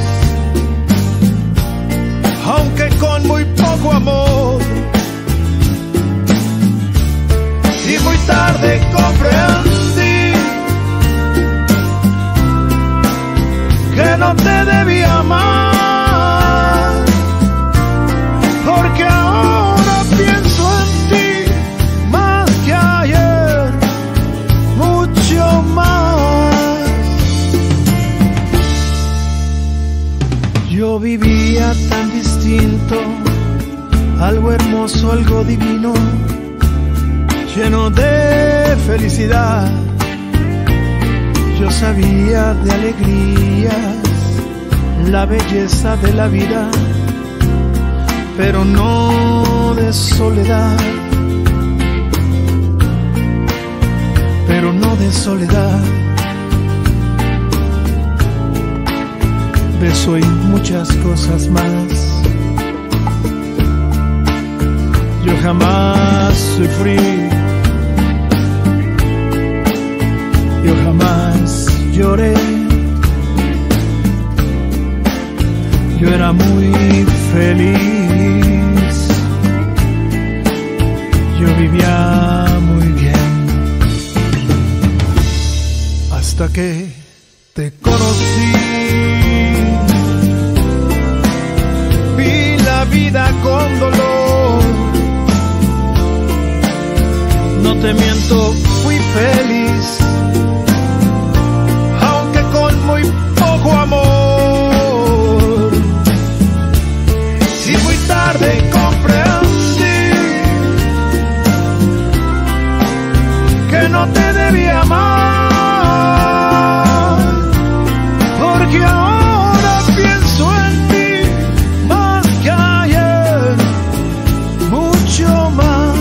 aunque con muy poco amor. Y muy tarde comprendí que no te debía amar, porque ahora pienso en ti más que ayer, mucho más. Yo vivía tan distinto, algo hermoso, algo divino, lleno de felicidad. Yo sabía de alegrías, la belleza de la vida, pero no de soledad, pero no de soledad. Beso y muchas cosas más. Yo jamás sufrí, yo jamás lloré. Yo era muy feliz, yo vivía muy bien, hasta que te conocí. Vi la vida con dolor, no te miento, fui feliz, aunque con muy poco amor. Y muy tarde comprendí que no te debía amar, porque ahora pienso en ti más que ayer, mucho más.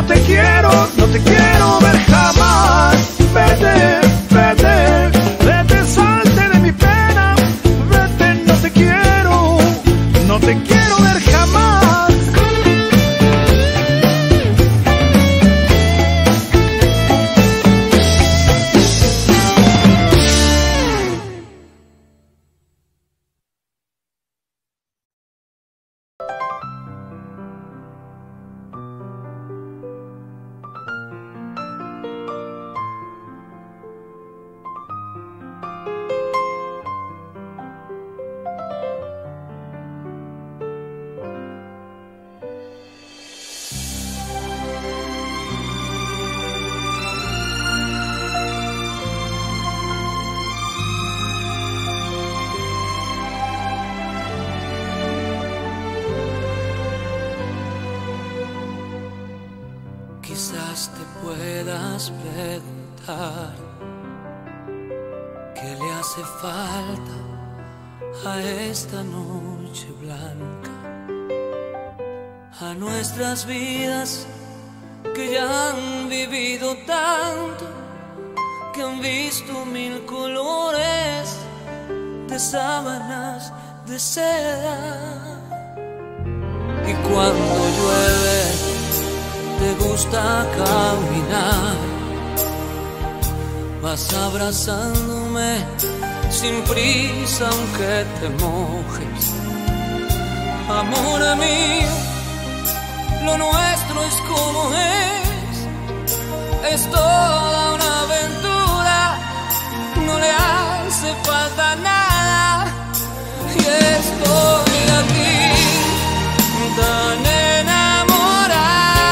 no te quiero, no te quiero ver jamás. Vete, vete, vete, salte de mi pena. Vete, no te quiero, no te quiero ver jamás. Quizás te puedas preguntar qué le hace falta a esta noche blanca, a nuestras vidas que ya han vivido tanto, que han visto mil colores de sábanas de seda. Y cuando llueve te gusta caminar, vas abrazándome sin prisa aunque te mojes. Amor mío, lo nuestro es como es, es toda una aventura, no le hace falta nada. Y estoy aquí tan enamorado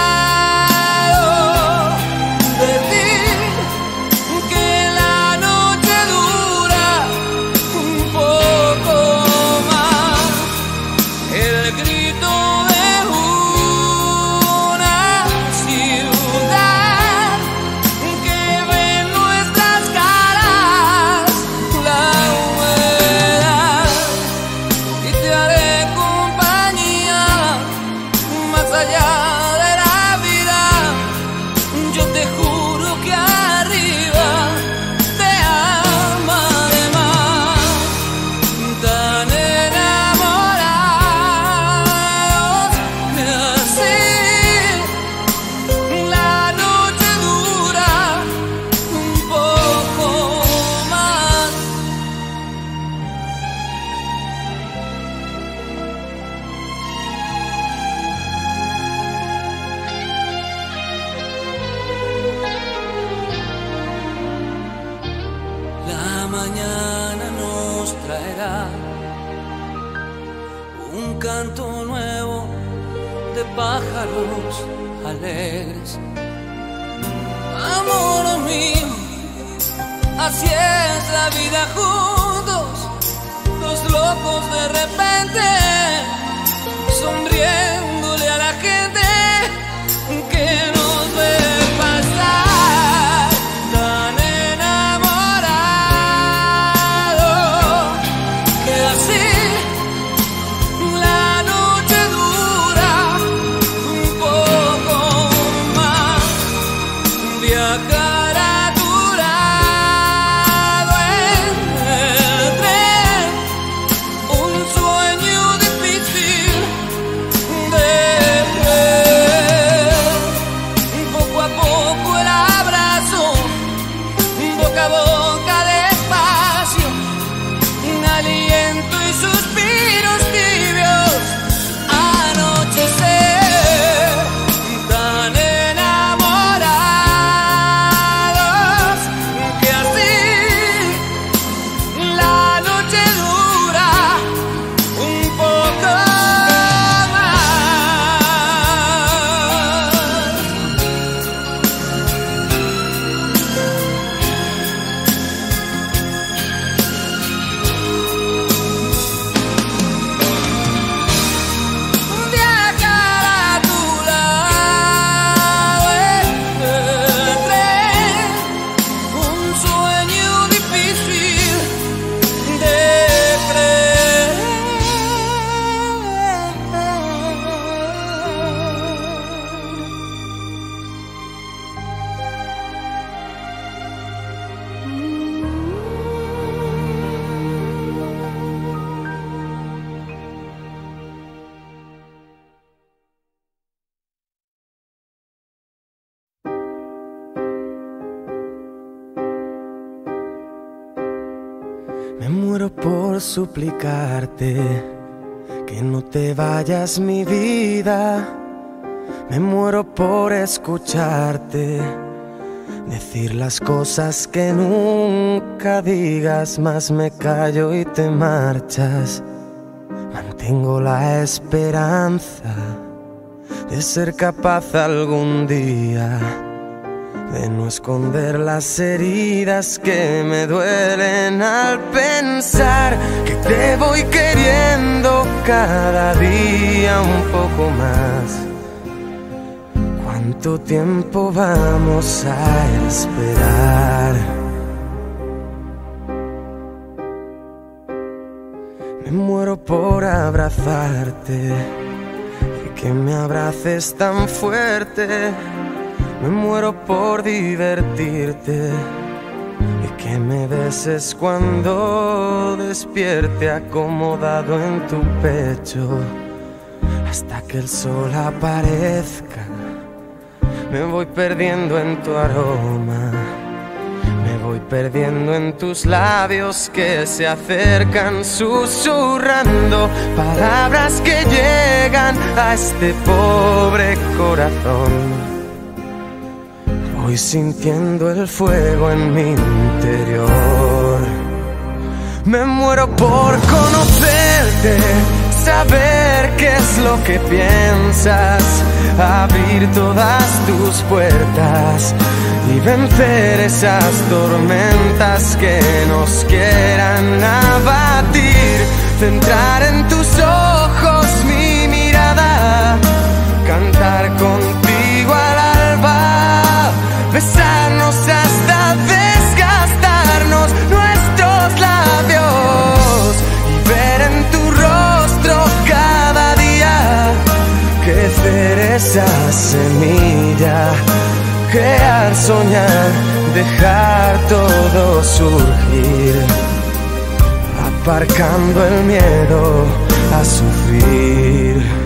de ti, que la noche dura un poco más. El grito de una ciudad que ve en nuestras caras la humedad, y te haré compañía más allá de la vida. Yo te juro que arriba te amaré más. Tan enamorados de así, la noche dura un poco más. La mañana nos traerá un canto nuevo de pájaros alegres. Amor mío, así es la vida juntos, los locos de repente, sonriéndole a la gente que nos ve pasar. Tan enamorado que así la noche dura un poco más. Viajar a tu lado en el tren, un sueño difícil Me muero por suplicarte que no te vayas, mi vida. Me muero por escucharte decir las cosas que nunca digas, mas me callo y te marchas. Mantengo la esperanza de ser capaz algún día de no esconder las heridas que me duelen al pensar que te voy queriendo cada día un poco más. ¿Cuánto tiempo vamos a esperar? Me muero por abrazarte y que me abraces tan fuerte. Me muero por divertirte y que me beses cuando despierte acomodado en tu pecho hasta que el sol aparezca. Me voy perdiendo en tu aroma, me voy perdiendo en tus labios que se acercan susurrando palabras que llegan a este pobre corazón. Voy sintiendo el fuego en mi interior. Me muero por conocerte, saber qué es lo que piensas, abrir todas tus puertas y vencer esas tormentas que nos quieran abatir. Centrar en tus ojos mi mirada, cantar contigo al alba, besarnos hasta desgastarnos nuestros labios y ver en tu rostro cada día crecer esa semilla, crear, soñar, dejar todo surgir, aparcando el miedo a sufrir.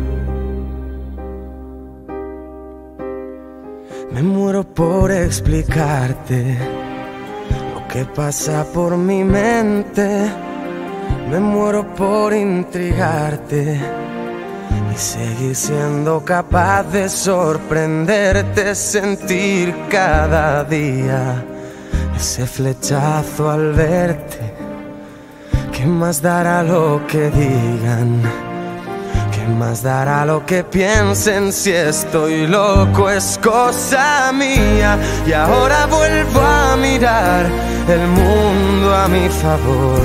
Me muero por explicarte lo que pasa por mi mente. Me muero por intrigarte y seguir siendo capaz de sorprenderte, sentir cada día ese flechazo al verte. ¿Qué más dará lo que digan? ¿Qué más dará lo que piensen? Si estoy loco es cosa mía. Y ahora vuelvo a mirar el mundo a mi favor.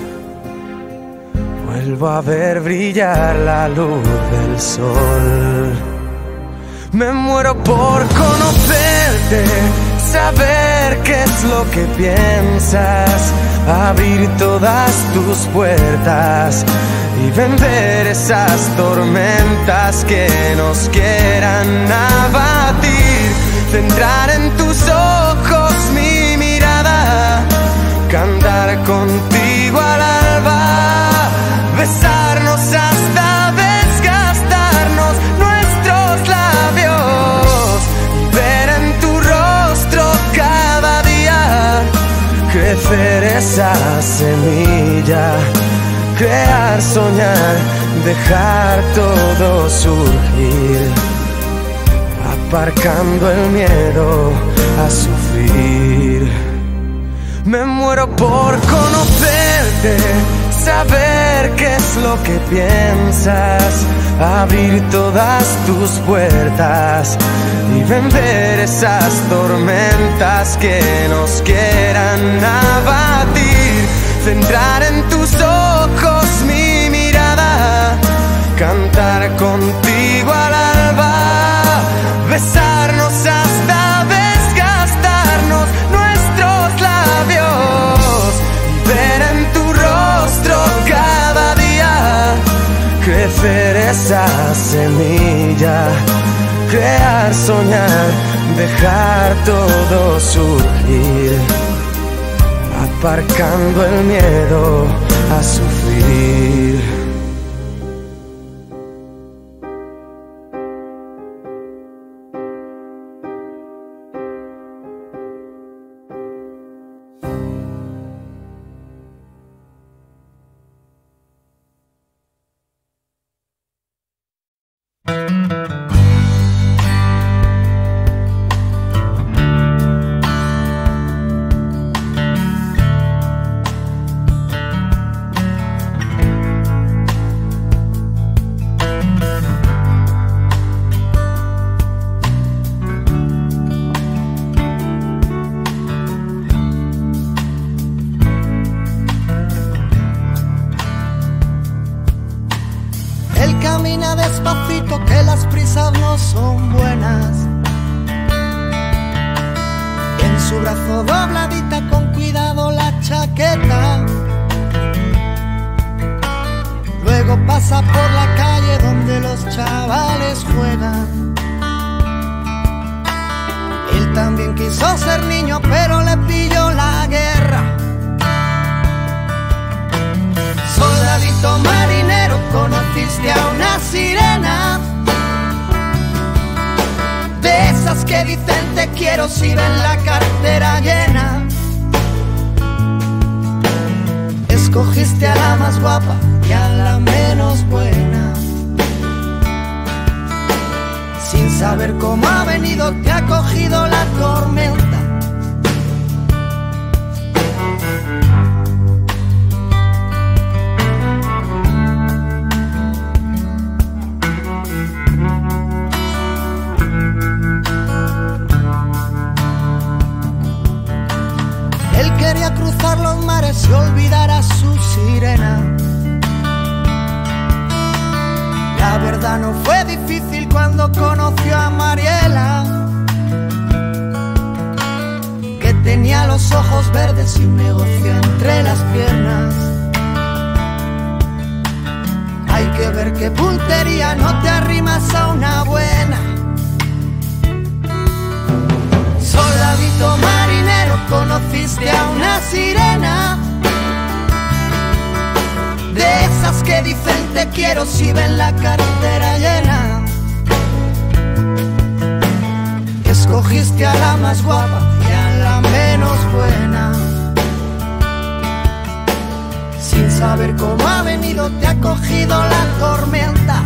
Vuelvo a ver brillar la luz del sol. Me muero por conocerte, saber qué es lo que piensas, abrir todas tus puertas y vencer esas tormentas que nos quieran abatir. Centrar en tus ojos mi mirada, cantar contigo al alba, besarnos hasta desgastarnos nuestros labios y ver en tu rostro cada día crecer esa semilla, crear, soñar, dejar todo surgir, aparcando el miedo a sufrir. Me muero por conocerte, saber qué es lo que piensas, abrir todas tus puertas y vencer esas tormentas que nos quieran abatir. Centrar en tus ojos mi mirada, cantar contigo al alba, besarnos hasta desgastarnos nuestros labios y ver en tu rostro cada día crecer esa semilla, crear, soñar, dejar todo surgir, aparcando el miedo a sufrir. camina despacito, que las prisas no son buenas. En su brazo dobladita con cuidado la chaqueta. Luego pasa por la calle donde los chavales juegan. Él también quiso ser niño, pero le pilló la guerra. Soldadito marinero, conociste a una sirena, de esas que dicen te quiero si ven la cartera llena. Escogiste a la más guapa y a la menos buena. Sin saber cómo ha venido, te ha cogido la tormenta. Él quería cruzar los mares y olvidar a su sirena. La verdad no fue difícil cuando conoció a Mariela, que tenía los ojos verdes y un negocio entre las piernas. Hay que ver qué puntería, no te arrimas a una buena. Soldadito marinero, conociste a una sirena, de esas que dicen te quiero si ven la cartera llena. Escogiste a la más guapa y a la menos buena. Sin saber cómo ha venido, te ha cogido la tormenta.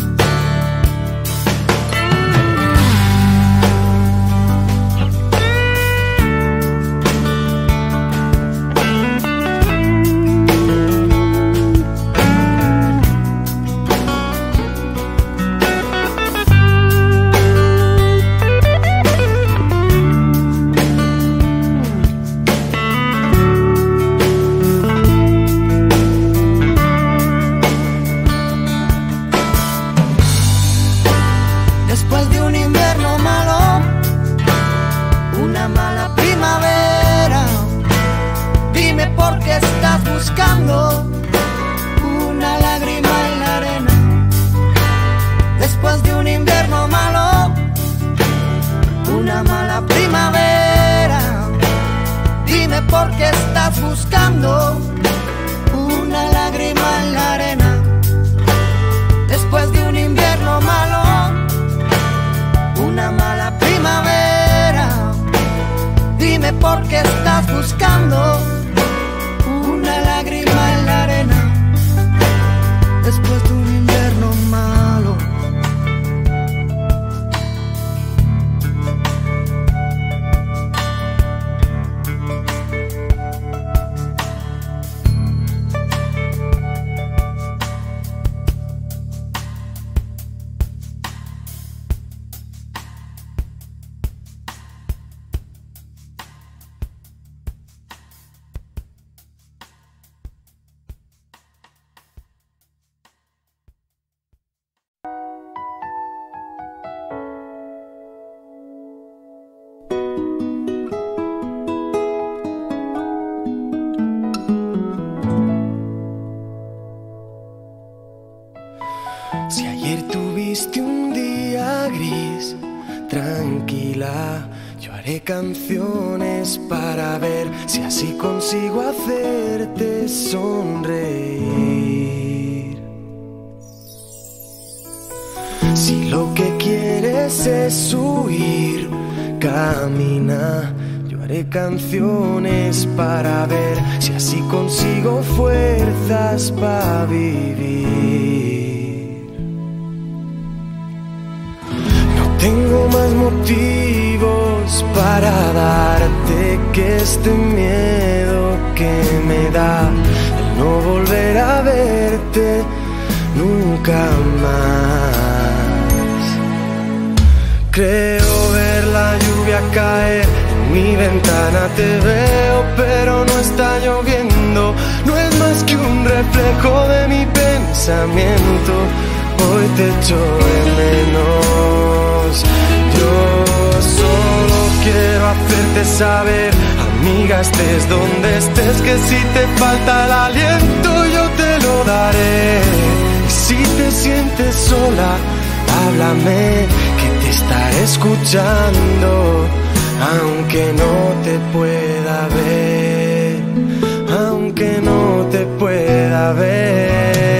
Una lágrima en la arena. Después de un invierno malo, una mala primavera. Dime por qué estás buscando una lágrima en la arena. Después de un invierno malo, una mala primavera. Dime por qué estás buscando una lágrima en la arena. Después de un invierno malo. Si ayer tuviste un día gris, tranquila, yo haré canciones para ver si así consigo hacerte sonreír. Si lo que quieres es huir, camina, yo haré canciones para ver si así consigo fuerzas para vivir. Tengo más motivos para darte que este miedo que me da el no volver a verte nunca más. Creo ver la lluvia caer en mi ventana, te veo pero no está lloviendo, no es más que un reflejo de mi pensamiento. hoy te echo de menos. Yo solo quiero hacerte saber, amiga, estés donde estés, que si te falta el aliento yo te lo daré. Y si te sientes sola, háblame, que te estaré escuchando, aunque no te pueda ver, aunque no te pueda ver.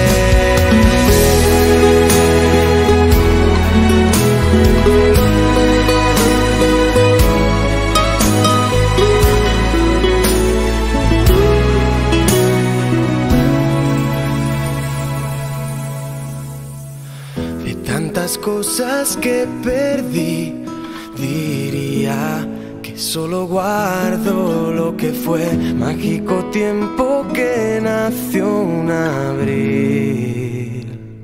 De tantas cosas que perdí, diría que solo guardo lo que fue mágico tiempo que nació un abril.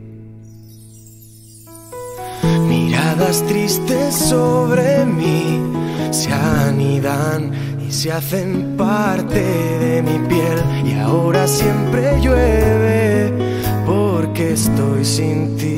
Miradas tristes sobre mí se anidan y se hacen parte de mi piel, y ahora siempre llueve porque estoy sin ti.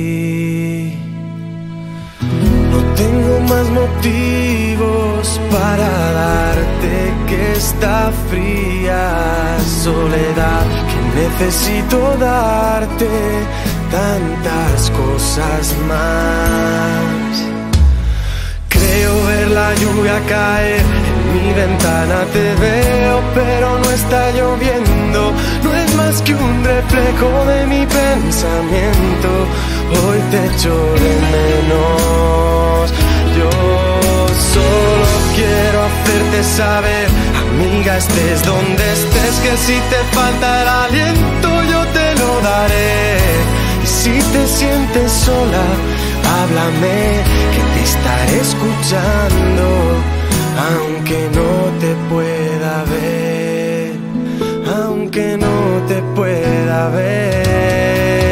Tengo más motivos para darte que esta fría soledad, que necesito darte tantas cosas más. Creo ver la lluvia caer en mi ventana, te veo pero no está lloviendo, no es más que un reflejo de mi pensamiento. Hoy te echo de menos. Yo solo quiero hacerte saber, amiga, estés donde estés, que si te falta el aliento yo te lo daré. Y si te sientes sola, háblame, que te estaré escuchando, aunque no te pueda ver, aunque no te pueda ver.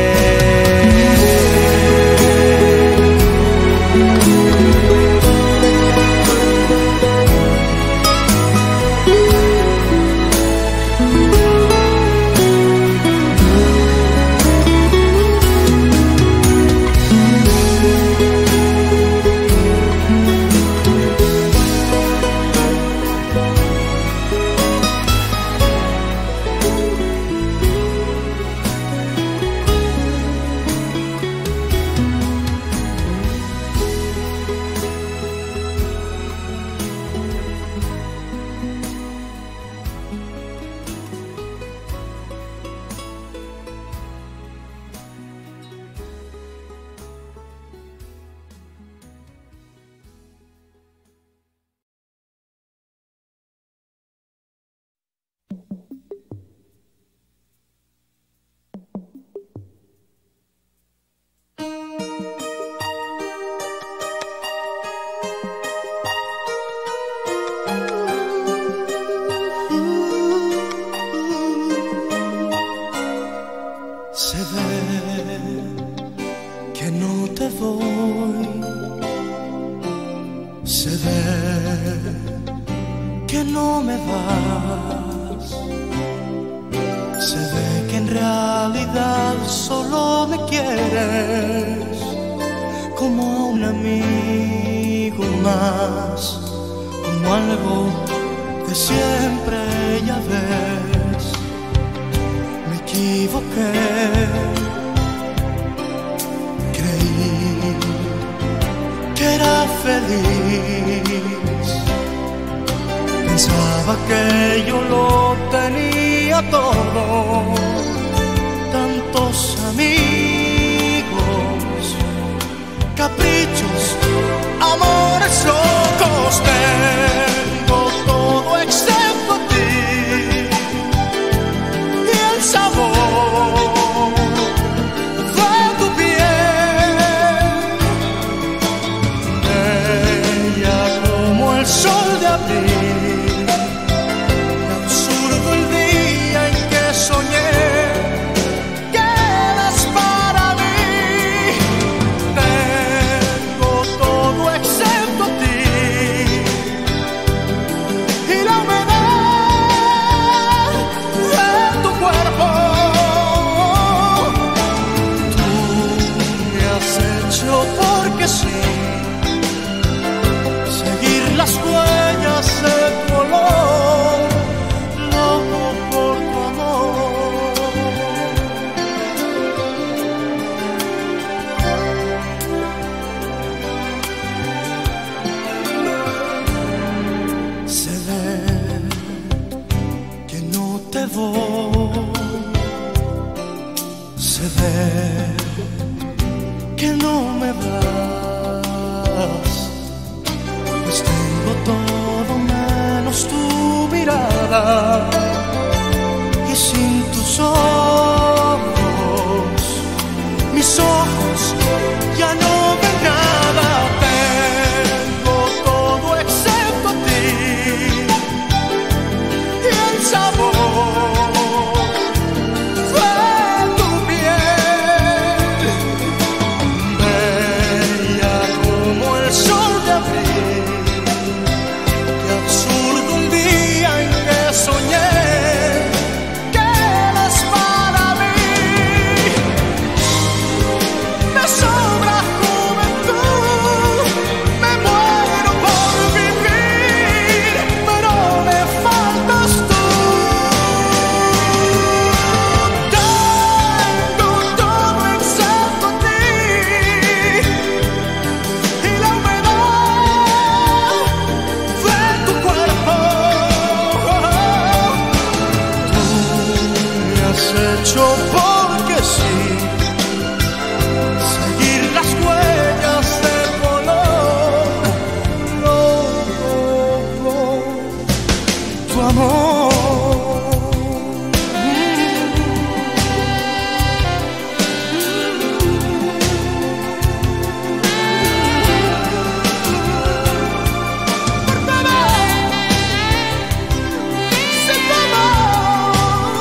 Se ve que no te voy, se ve que no me vas, se ve que en realidad solo me quieres como a un amigo más, como algo que siempre ya ves. Me equivoqué, creí que era feliz, pensaba que yo lo tenía todo, tantos amigos, caprichos, amores locos, tengo todo excepto a ti y el sabor de tu piel, bella como el sol de abril, absurdo el día en que soñé que eras para mí. Tengo todo excepto a ti voy. Se ve que no me das, pues tengo todo menos tu mirada, y sin tus ojos, mis ojos ya no ven nada. Tengo todo excepto a ti y el sabor de tu piel, bella como el sol de abril. Qué absurdo un día en que soñé que eras para mí. Me sobra juventud, me muero por vivir, pero me faltas tú. Tengo todo excepto a ti y la humedad de tu cuerpo. Tú me has hecho porque sí seguir las huellas del color, no, no, no, tu amor. Por favor, sé tu amor.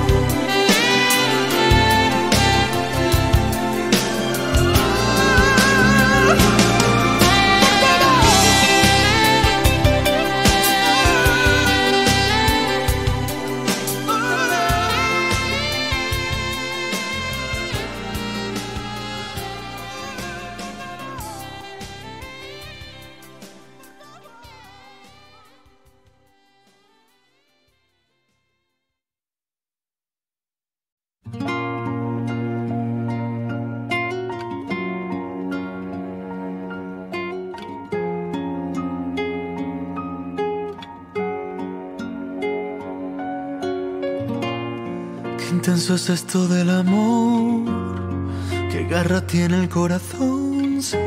Qué intenso es esto del amor, qué garra tiene el corazón, sí.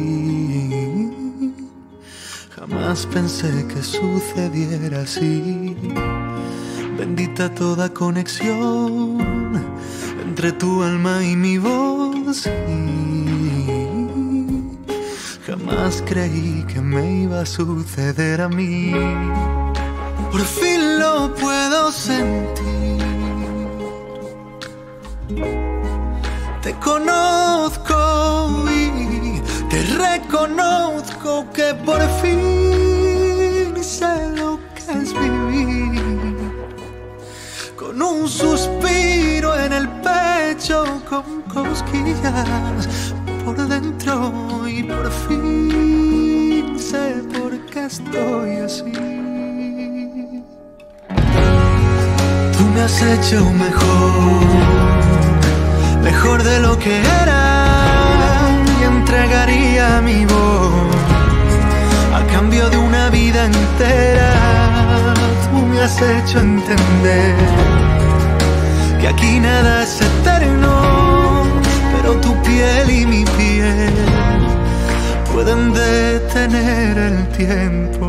Jamás pensé que sucediera así. Bendita toda conexión entre tu alma y mi voz, sí. Jamás creí que me iba a suceder a mí. Por fin lo puedo sentir. Te conozco y te reconozco que por fin sé lo que es vivir. Con un suspiro en el pecho, con cosquillas por dentro, y por fin sé por qué estoy así. Tú me has hecho mejor, mejor de lo que era, y entregaría mi voz a cambio de una vida entera. Tú me has hecho entender que aquí nada es eterno, pero tu piel y mi piel pueden detener el tiempo.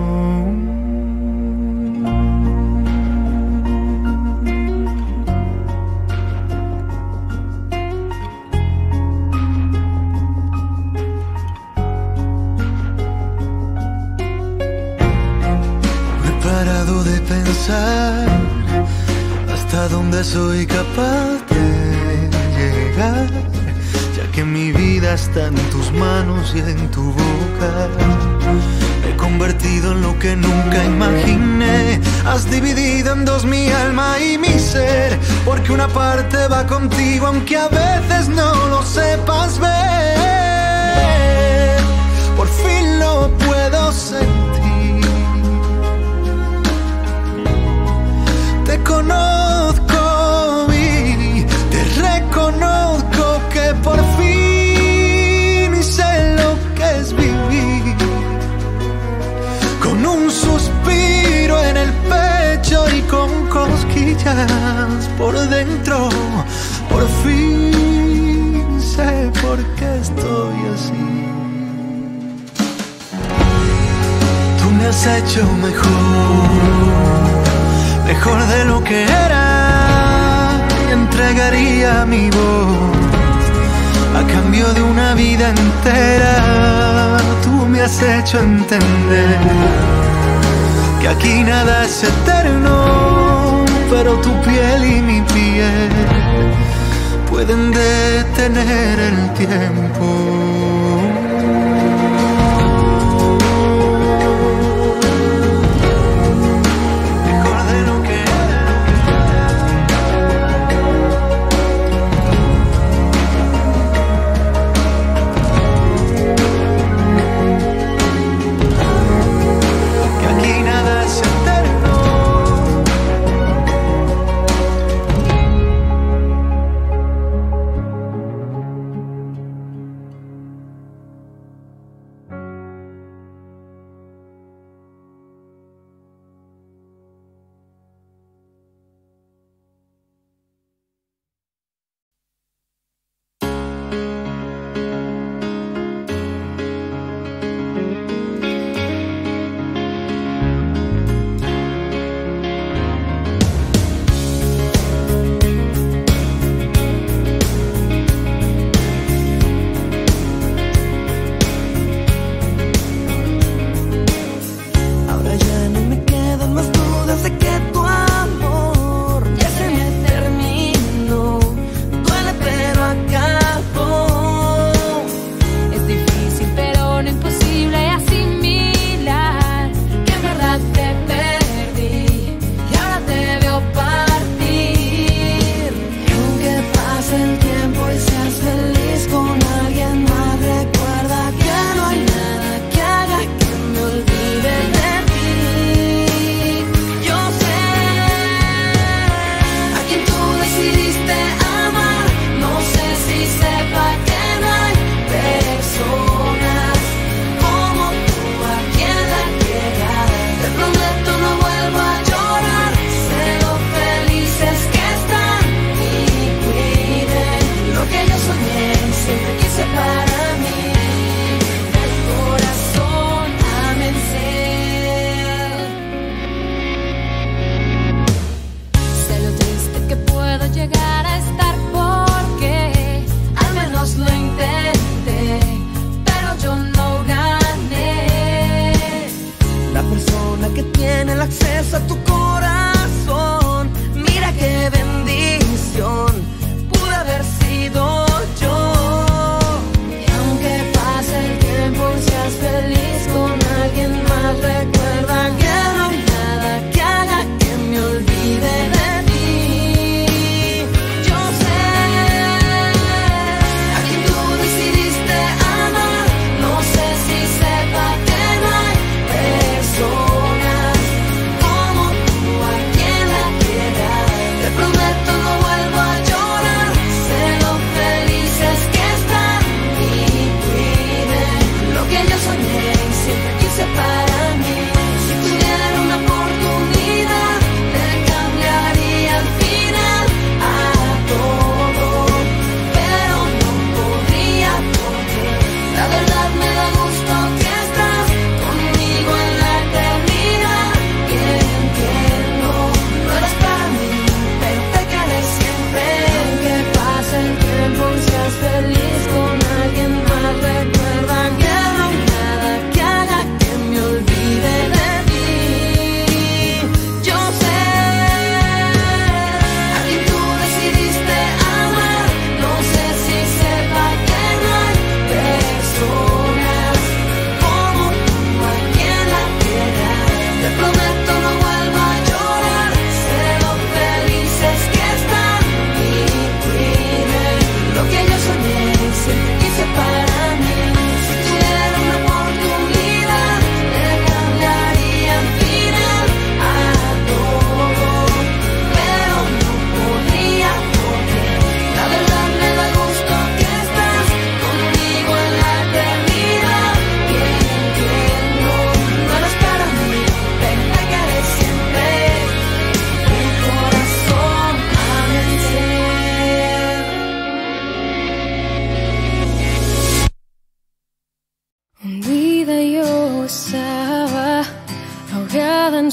Pensar hasta dónde soy capaz de llegar, ya que mi vida está en tus manos y en tu boca. Me he convertido en lo que nunca imaginé. Has dividido en dos mi alma y mi ser, porque una parte va contigo aunque a veces no lo sepas ver. Por fin lo puedo sentir. Te conozco y te reconozco que por fin sé lo que es vivir. Con un suspiro en el pecho y con cosquillas caricias por dentro. Por fin sé por qué estoy así. Tú me has hecho mejor, mejor de lo que era, y entregaría mi voz a cambio de una vida entera. Tú me has hecho entender que aquí nada es eterno, pero tu piel y mi piel pueden detener el tiempo.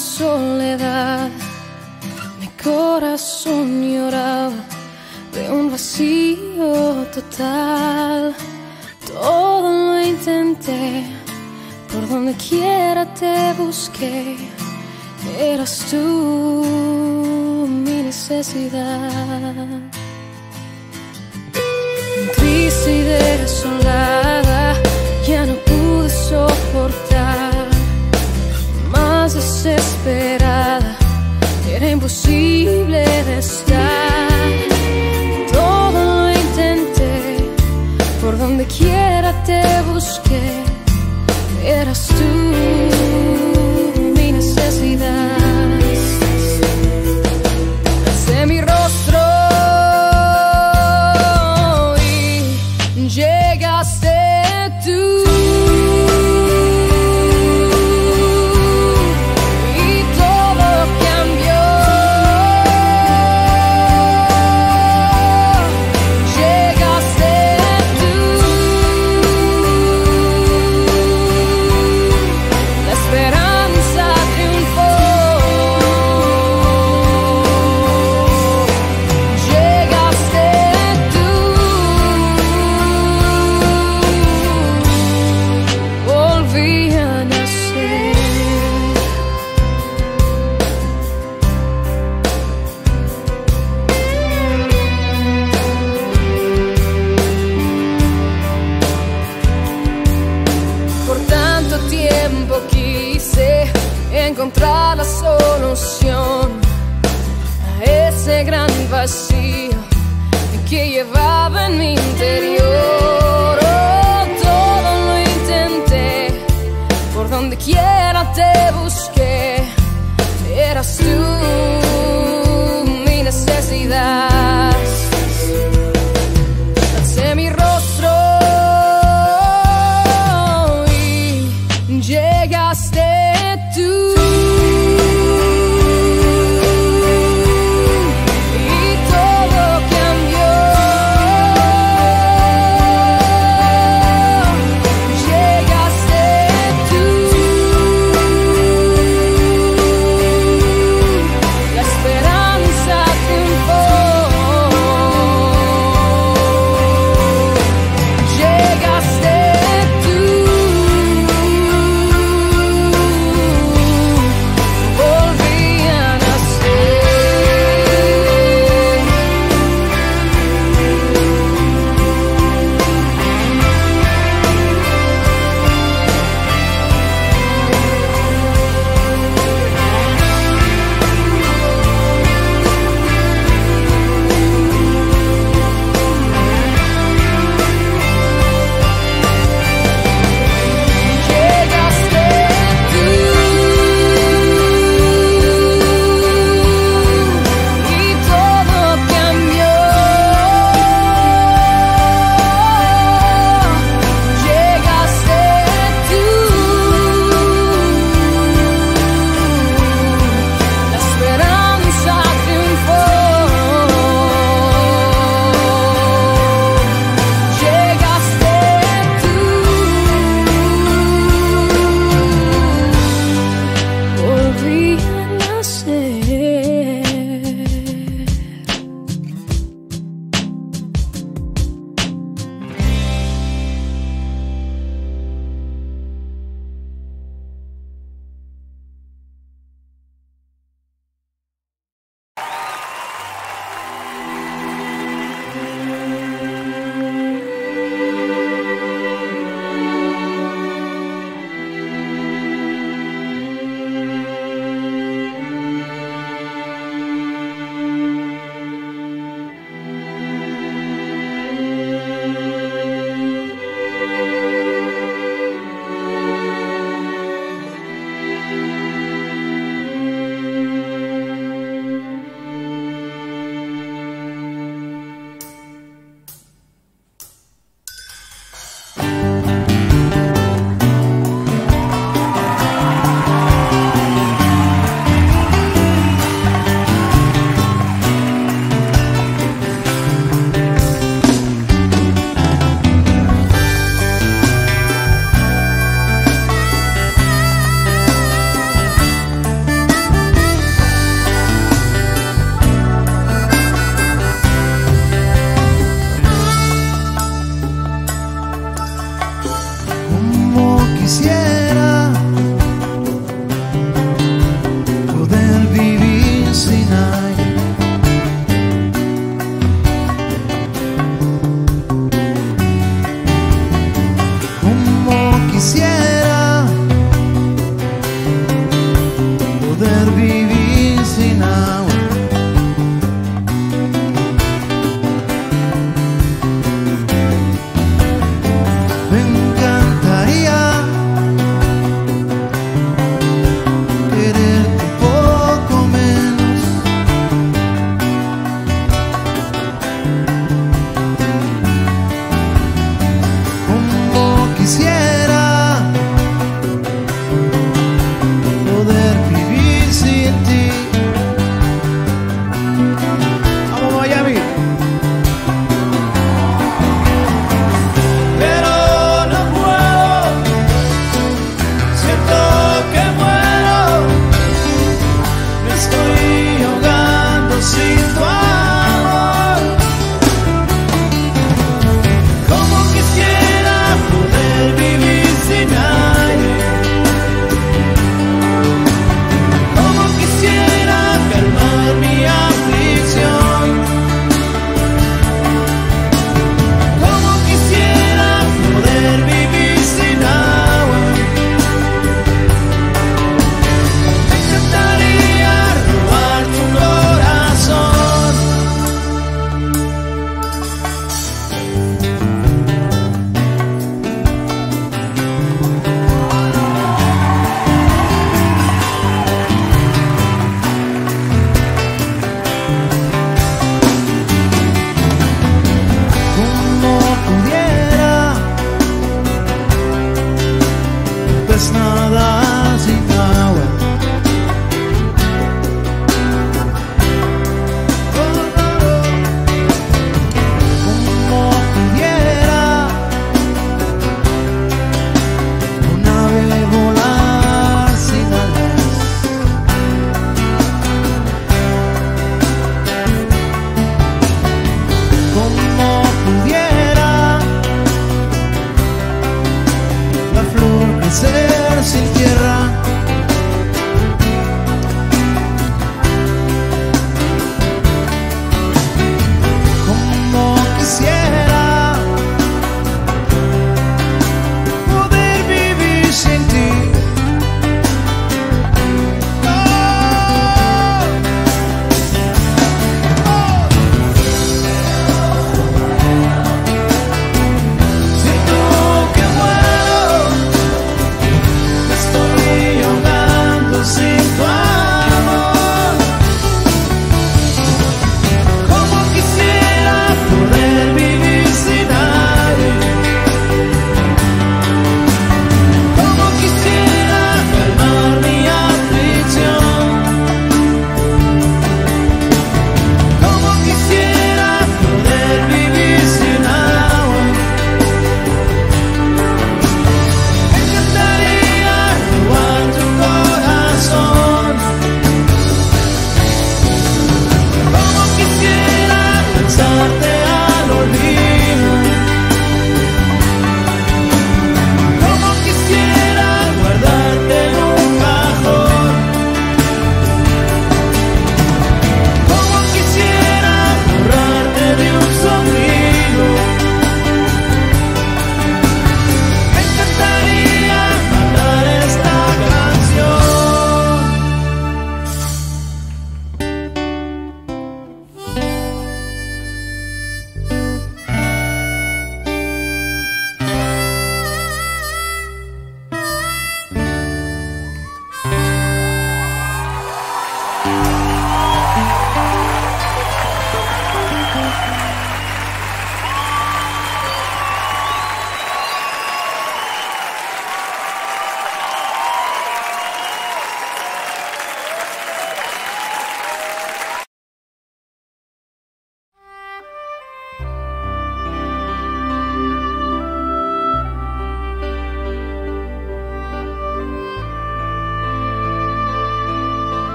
soledad, mi corazón lloraba de un vacío total. Todo lo intenté, por donde quiera te busqué. Eras tú mi necesidad. Triste y desolada, ya no pude soportar. Más desesperada, era imposible de estar. Todo lo intenté, por donde quiera te busqué. Eras tú mi necesidad. Alcé mi rostro y llegaste tú. Y todo cambió. Llegaste tú. La esperanza triunfó. Llegaste tú. Volví a nacer. Por tanto tiempo quise encontrar la solución a ese gran vacío que llevaba en mi interior. Oh, todo lo intenté, por donde quiera te busqué. Eras tú mi necesidad. Alcé mi rostro y llegaste tú. Y todo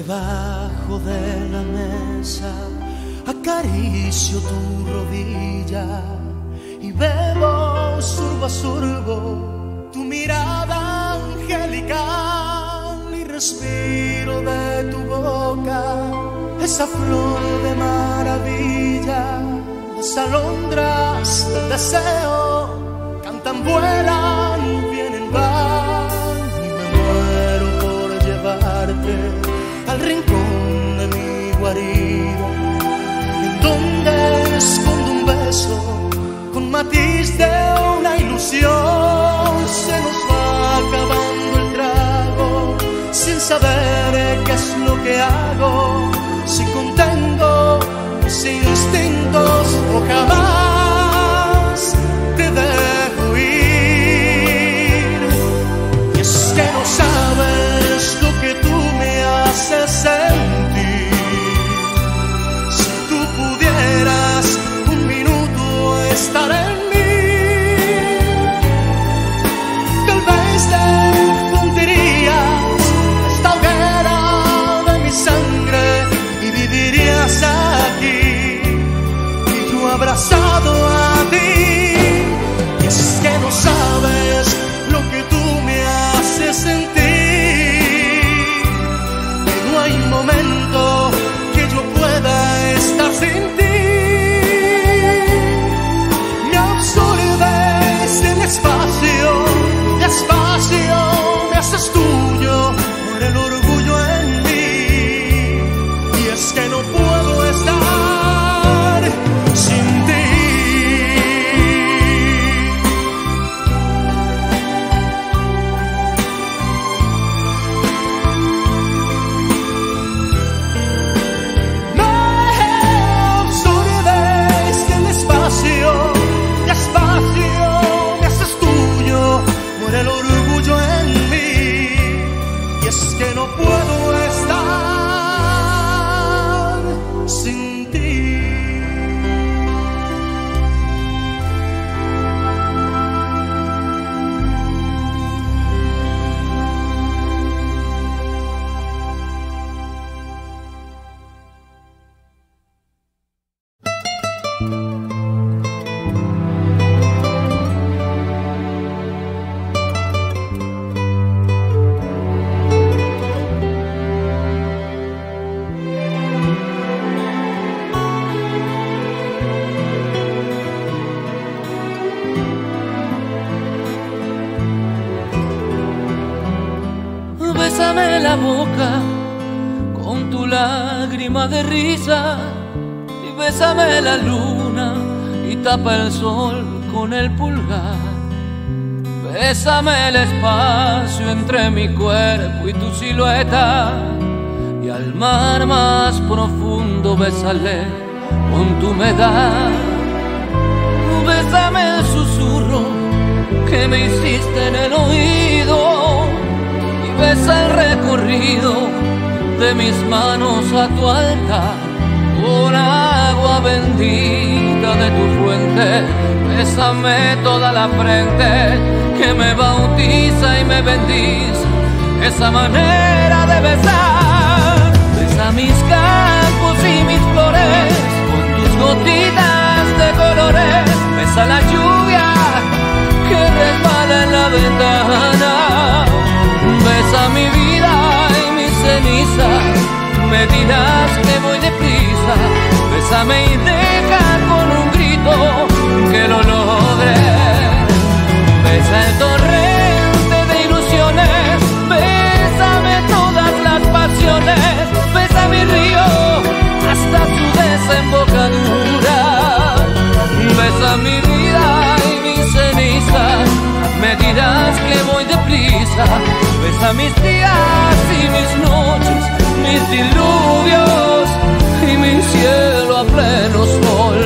Debajo de la mesa acaricio tu rodilla y bebo sorbo a sorbo tu mirada angelical y respiro de tu boca esa flor de maravilla. Las alondras del deseo cantan, vuelan, vienen, van y me muero por llevarte al rincón de mi guarida, en donde escondo un beso con matiz de una ilusión. Se nos va acabando el trago sin saber qué es lo que hago, si contengo mis instintos o jamás te dejo ir. Y es que no sabes lo que tú me haces sentir. Si tú pudieras un minuto estar en mí, tal vez te fundirías esta hoguera de mi sangre y vivirías aquí y yo abrazado a ti. Y es que no sabes lo que tú me haces sentir, que no hay un momento que yo pueda estar sin ti. Me absorbes en espacio, despacio me haces tuyo por el orgullo en mí. Y es que no puedo estar sin ti. Me absorbes en espacio, despacio me haces tuyo por el orgullo en mí. Y es que no puedo estar sin ti. Bésame la boca con tu lágrima de risa y bésame la luna y tapa el sol con el pulgar. Bésame el espacio entre mi cuerpo y tu silueta y al mar más profundo bésale con tu humedad. Bésame el susurro que me hiciste en el oído, besa el recorrido de mis manos a tu altar, con agua bendita de tu fuente. Bésame toda la frente que me bautiza y me bendice, esa manera de besar. Besa mis campos y mis flores con tus gotitas de colores. Besa la lluvia que resbala en la ventana. Besa mi vida y mis cenizas, me dirás que voy deprisa. Bésame y deja con un grito que lo logre. Besa el torrente de ilusiones, bésame todas las pasiones. Besa mi río hasta su desembocadura. Besa mi vida y mis cenizas, me dirás que voy deprisa. Besa mis días y mis noches, mis diluvios y mi cielo a pleno sol.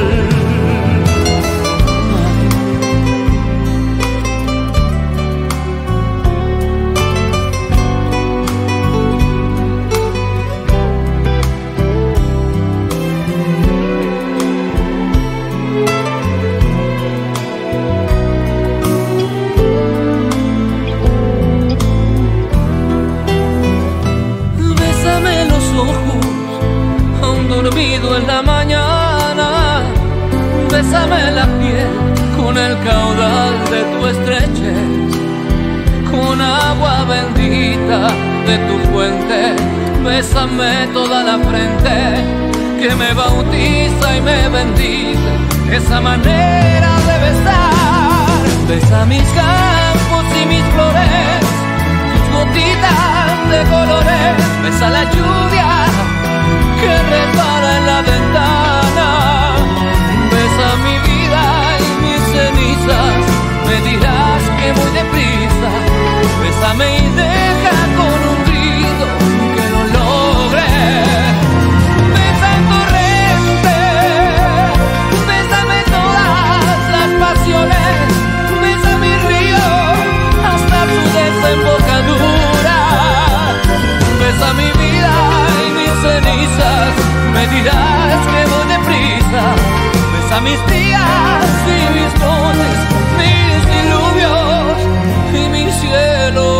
dormido en la mañana, bésame la piel con el caudal de tu estrechez, con agua bendita de tu fuente, bésame toda la frente que me bautiza y me bendice, esa manera de besar. Besa mis campos y mis flores, tus gotitas de colores, besa la lluvia que resbala en la ventana, besa mi vida y mis cenizas, me dirás que voy deprisa, bésame y deja con un grito que lo logre. Besa el torrente, bésame todas las pasiones, besa mi río hasta su desembocadura, besa mi vida y mis cenizas, me dirás que voy deprisa, besa mis días y mis noches, mis diluvios y mi cielo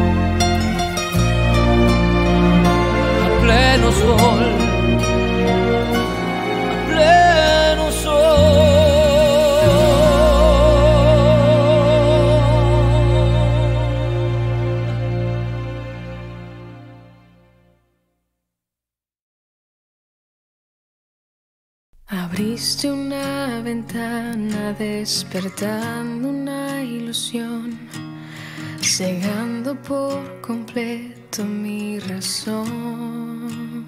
a pleno sol, a pleno sol. Abriste una ventana despertando una ilusión, cegando por completo mi razón.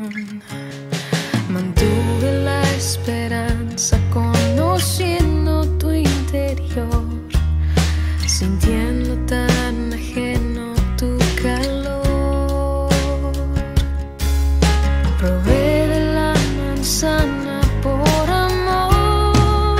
Mantuve la esperanza conociendo tu interior, sintiendo tan ajeno tu calor. Probé de la manzana por amor.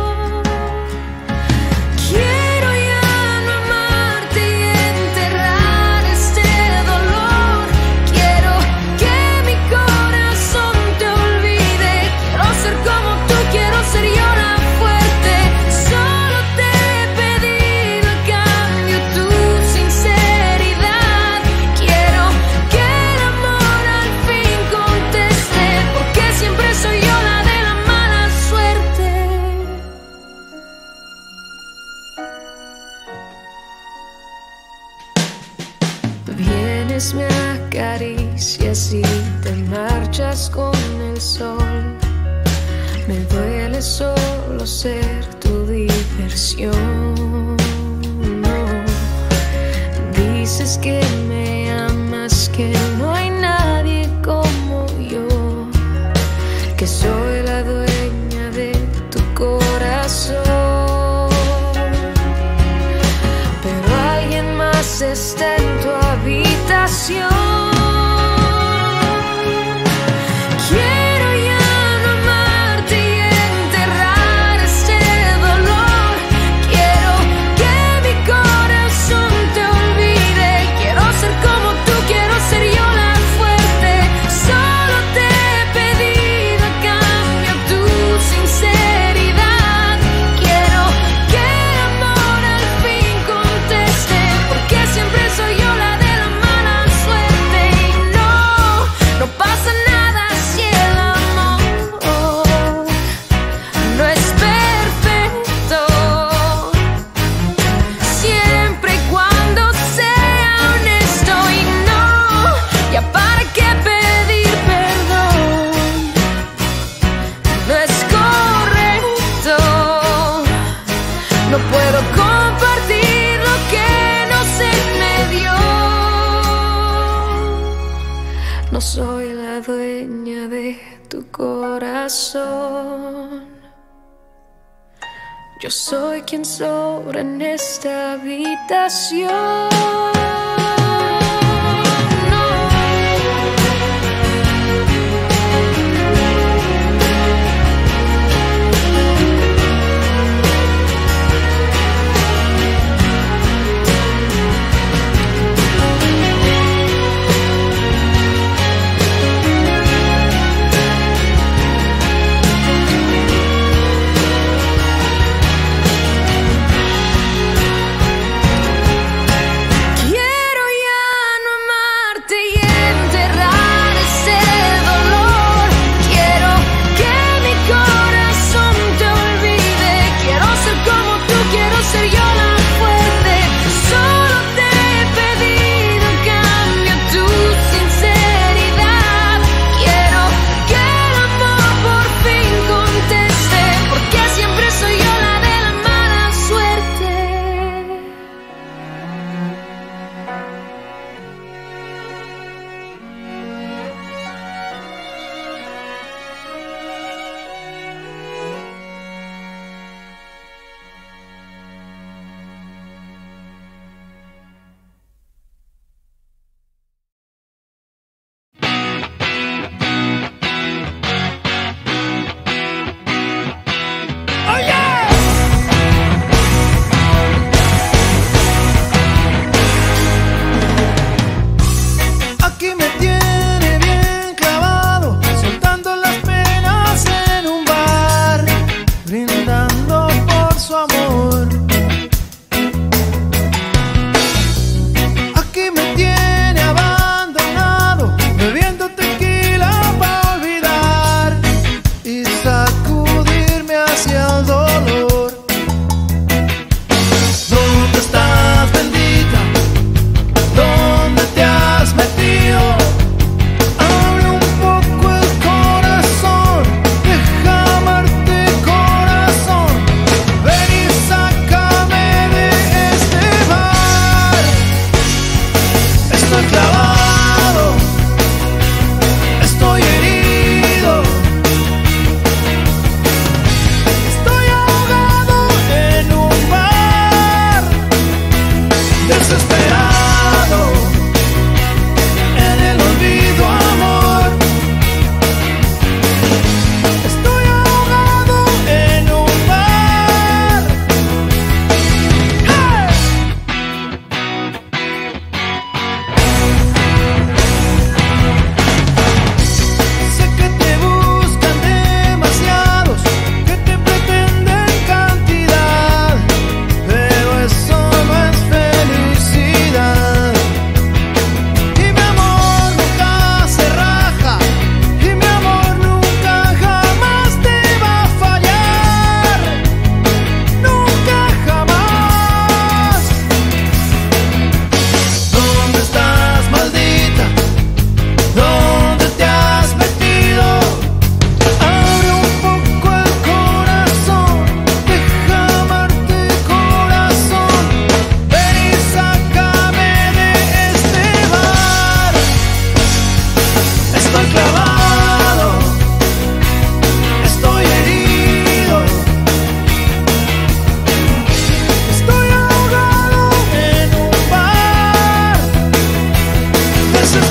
Quiero ya no amarte y enterrar este dolor. Quiero que mi corazón te olvide. Quiero ser como tú, quiero ser yo la fuerte. Solo te he pedido a cambio tu sinceridad. Quiero que el amor al fin conteste, porque siempre soy yo la de la mala suerte. Vienes, me acaricias y te marchas con el sol. Me duele solo ser tu diversión. No. Dices que me amas, que no hay nadie como yo, que soy la dueña de tu corazón. Pero alguien más está en tu habitación. Quiero ya no amarte y enterrar este dolor. Quiero que mi corazón te olvide. Quiero ser como tú, quiero ser yo la fuerte. Solo te he pedido a cambio tu sinceridad. Quiero que el amor al fin conteste, porque siempre soy yo la de la mala suerte. Y no, no pasa nada si el amor no es perfecto, siempre y cuando sea honesto. Y no, ya para qué pedir perdón, no es correcto. No puedo compartir lo que no se me dio. No soy la dueña de tu corazón. Yo soy quien sobra en esta habitación.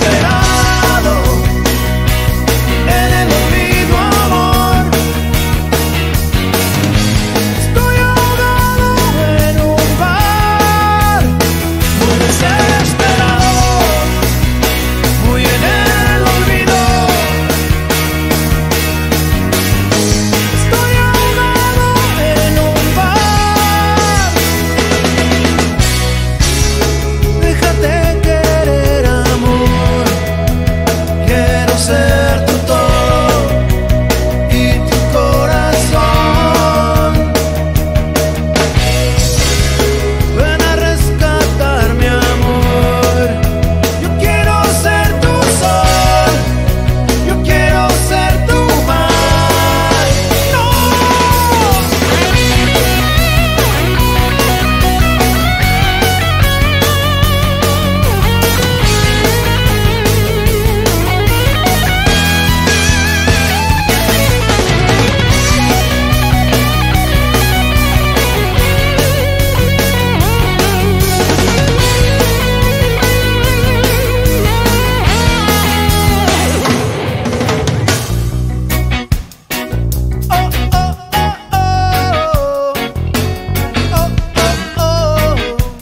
desesperado en el olvido, amor. Estoy ahogado en un bar, muy desesperado, muy en el olvido. Estoy ahogado en un bar. Déjate querer, amor. Quiero ser tu todo y tu corazón. Ven a rescatar mi amor. Yo quiero ser tu sol. Yo quiero ser tu mar. No. Oh, oh, oh, oh. Oh, oh, oh.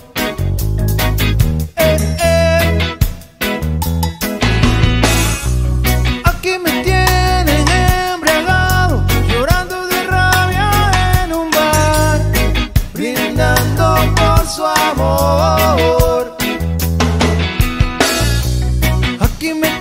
Eh, eh. Aquí me tienen embriagado, llorando de rabia en un bar, brindando por su amor. Aquí me